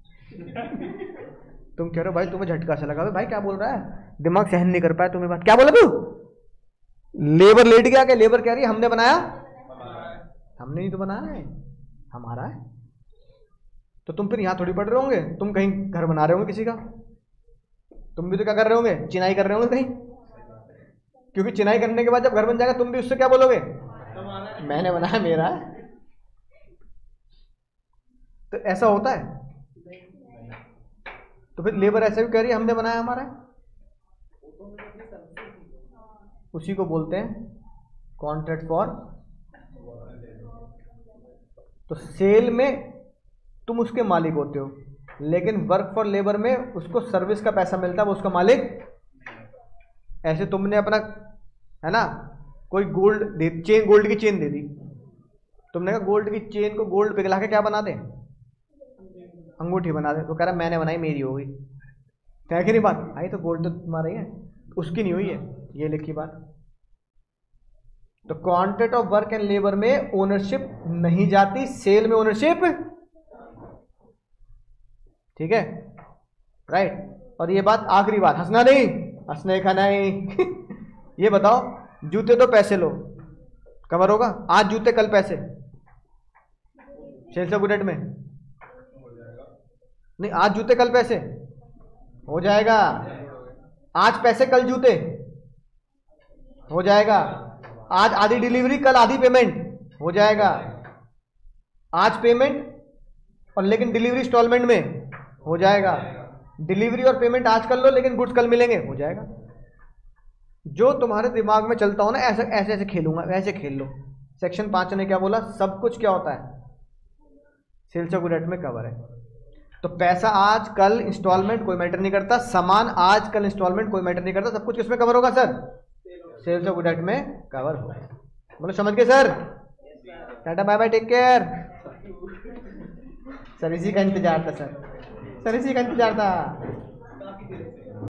तुम कह रहे हो भाई तुम्हें झटका सा लगा, भाई क्या बोल रहा है, दिमाग सहन नहीं कर पाया तुम्हें बात, क्या बोला तू? लेबर लेट गया, क्या लेबर कह रही है हमने बनाया? हमने ही तो बनाया है, हमारा है। तो तुम फिर यहां थोड़ी पढ़ रहे होंगे, तुम कहीं घर बना रहे होंगे किसी का, तुम भी तो क्या कर रहे होंगे? चिनाई कर रहे होंगे कहीं, क्योंकि चिनाई करने के बाद जब घर बन जाएगा तुम भी उससे क्या बोलोगे? मैंने बनाया, मेरा है। तो ऐसा होता है। तो फिर लेबर ऐसा भी कह रही है हमने बनाया, हमारा है, उसी को बोलते हैं कॉन्ट्रैक्ट फॉर, तो सेल में तुम उसके मालिक होते हो, लेकिन वर्क फॉर लेबर में उसको सर्विस का पैसा मिलता है, वो उसका मालिक। ऐसे तुमने अपना, है ना, कोई गोल्ड दे, चेन, गोल्ड की चेन दे दी, तुमने कहा गोल्ड की चेन को गोल्ड पिघला के क्या बना दे, अंगूठी बना दे, तो कह रहा मैंने बनाई, मेरी हो गई, क्या कि नहीं बात, भाई तो गोल्ड तो तुम्हारा ही है, उसकी नहीं हुई है, ये लिखी बात। तो contract of work and labour में ओनरशिप नहीं जाती, सेल में ओनरशिप, ठीक है, राइट। और ये बात आखिरी बात, हंसना नहीं, हंसने का नहीं ये बताओ, जूते तो पैसे लो, कवर होगा, आज जूते कल पैसे, सेल्स ऑफ गुड डेट में नहीं, आज जूते कल पैसे हो जाएगा, आज पैसे कल जूते हो जाएगा, आज आधी डिलीवरी कल आधी पेमेंट हो जाएगा, आज पेमेंट और लेकिन डिलीवरी इंस्टॉलमेंट में हो जाएगा, डिलीवरी और पेमेंट आज कर लो लेकिन गुड्स कल मिलेंगे, हो जाएगा। जो तुम्हारे दिमाग में चलता हो ना, ऐसे ऐसे ऐसे खेलूंगा, वैसे खेल लो। सेक्शन पांच ने क्या बोला, सब कुछ क्या होता है, सेल्स ऑफ गुड डेट में कवर है। तो पैसा आज कल इंस्टॉलमेंट कोई मैटर नहीं करता, सामान आज कल इंस्टॉलमेंट कोई मैटर नहीं करता, सब कुछ किसमें कवर होगा सर, सेल्स ऑफ गुड डेट में कवर होगा। बोलो समझ गए sir, tata bye bye, take care. Sir इसी का इंतजार था सर, सर इसी का इंतजार था।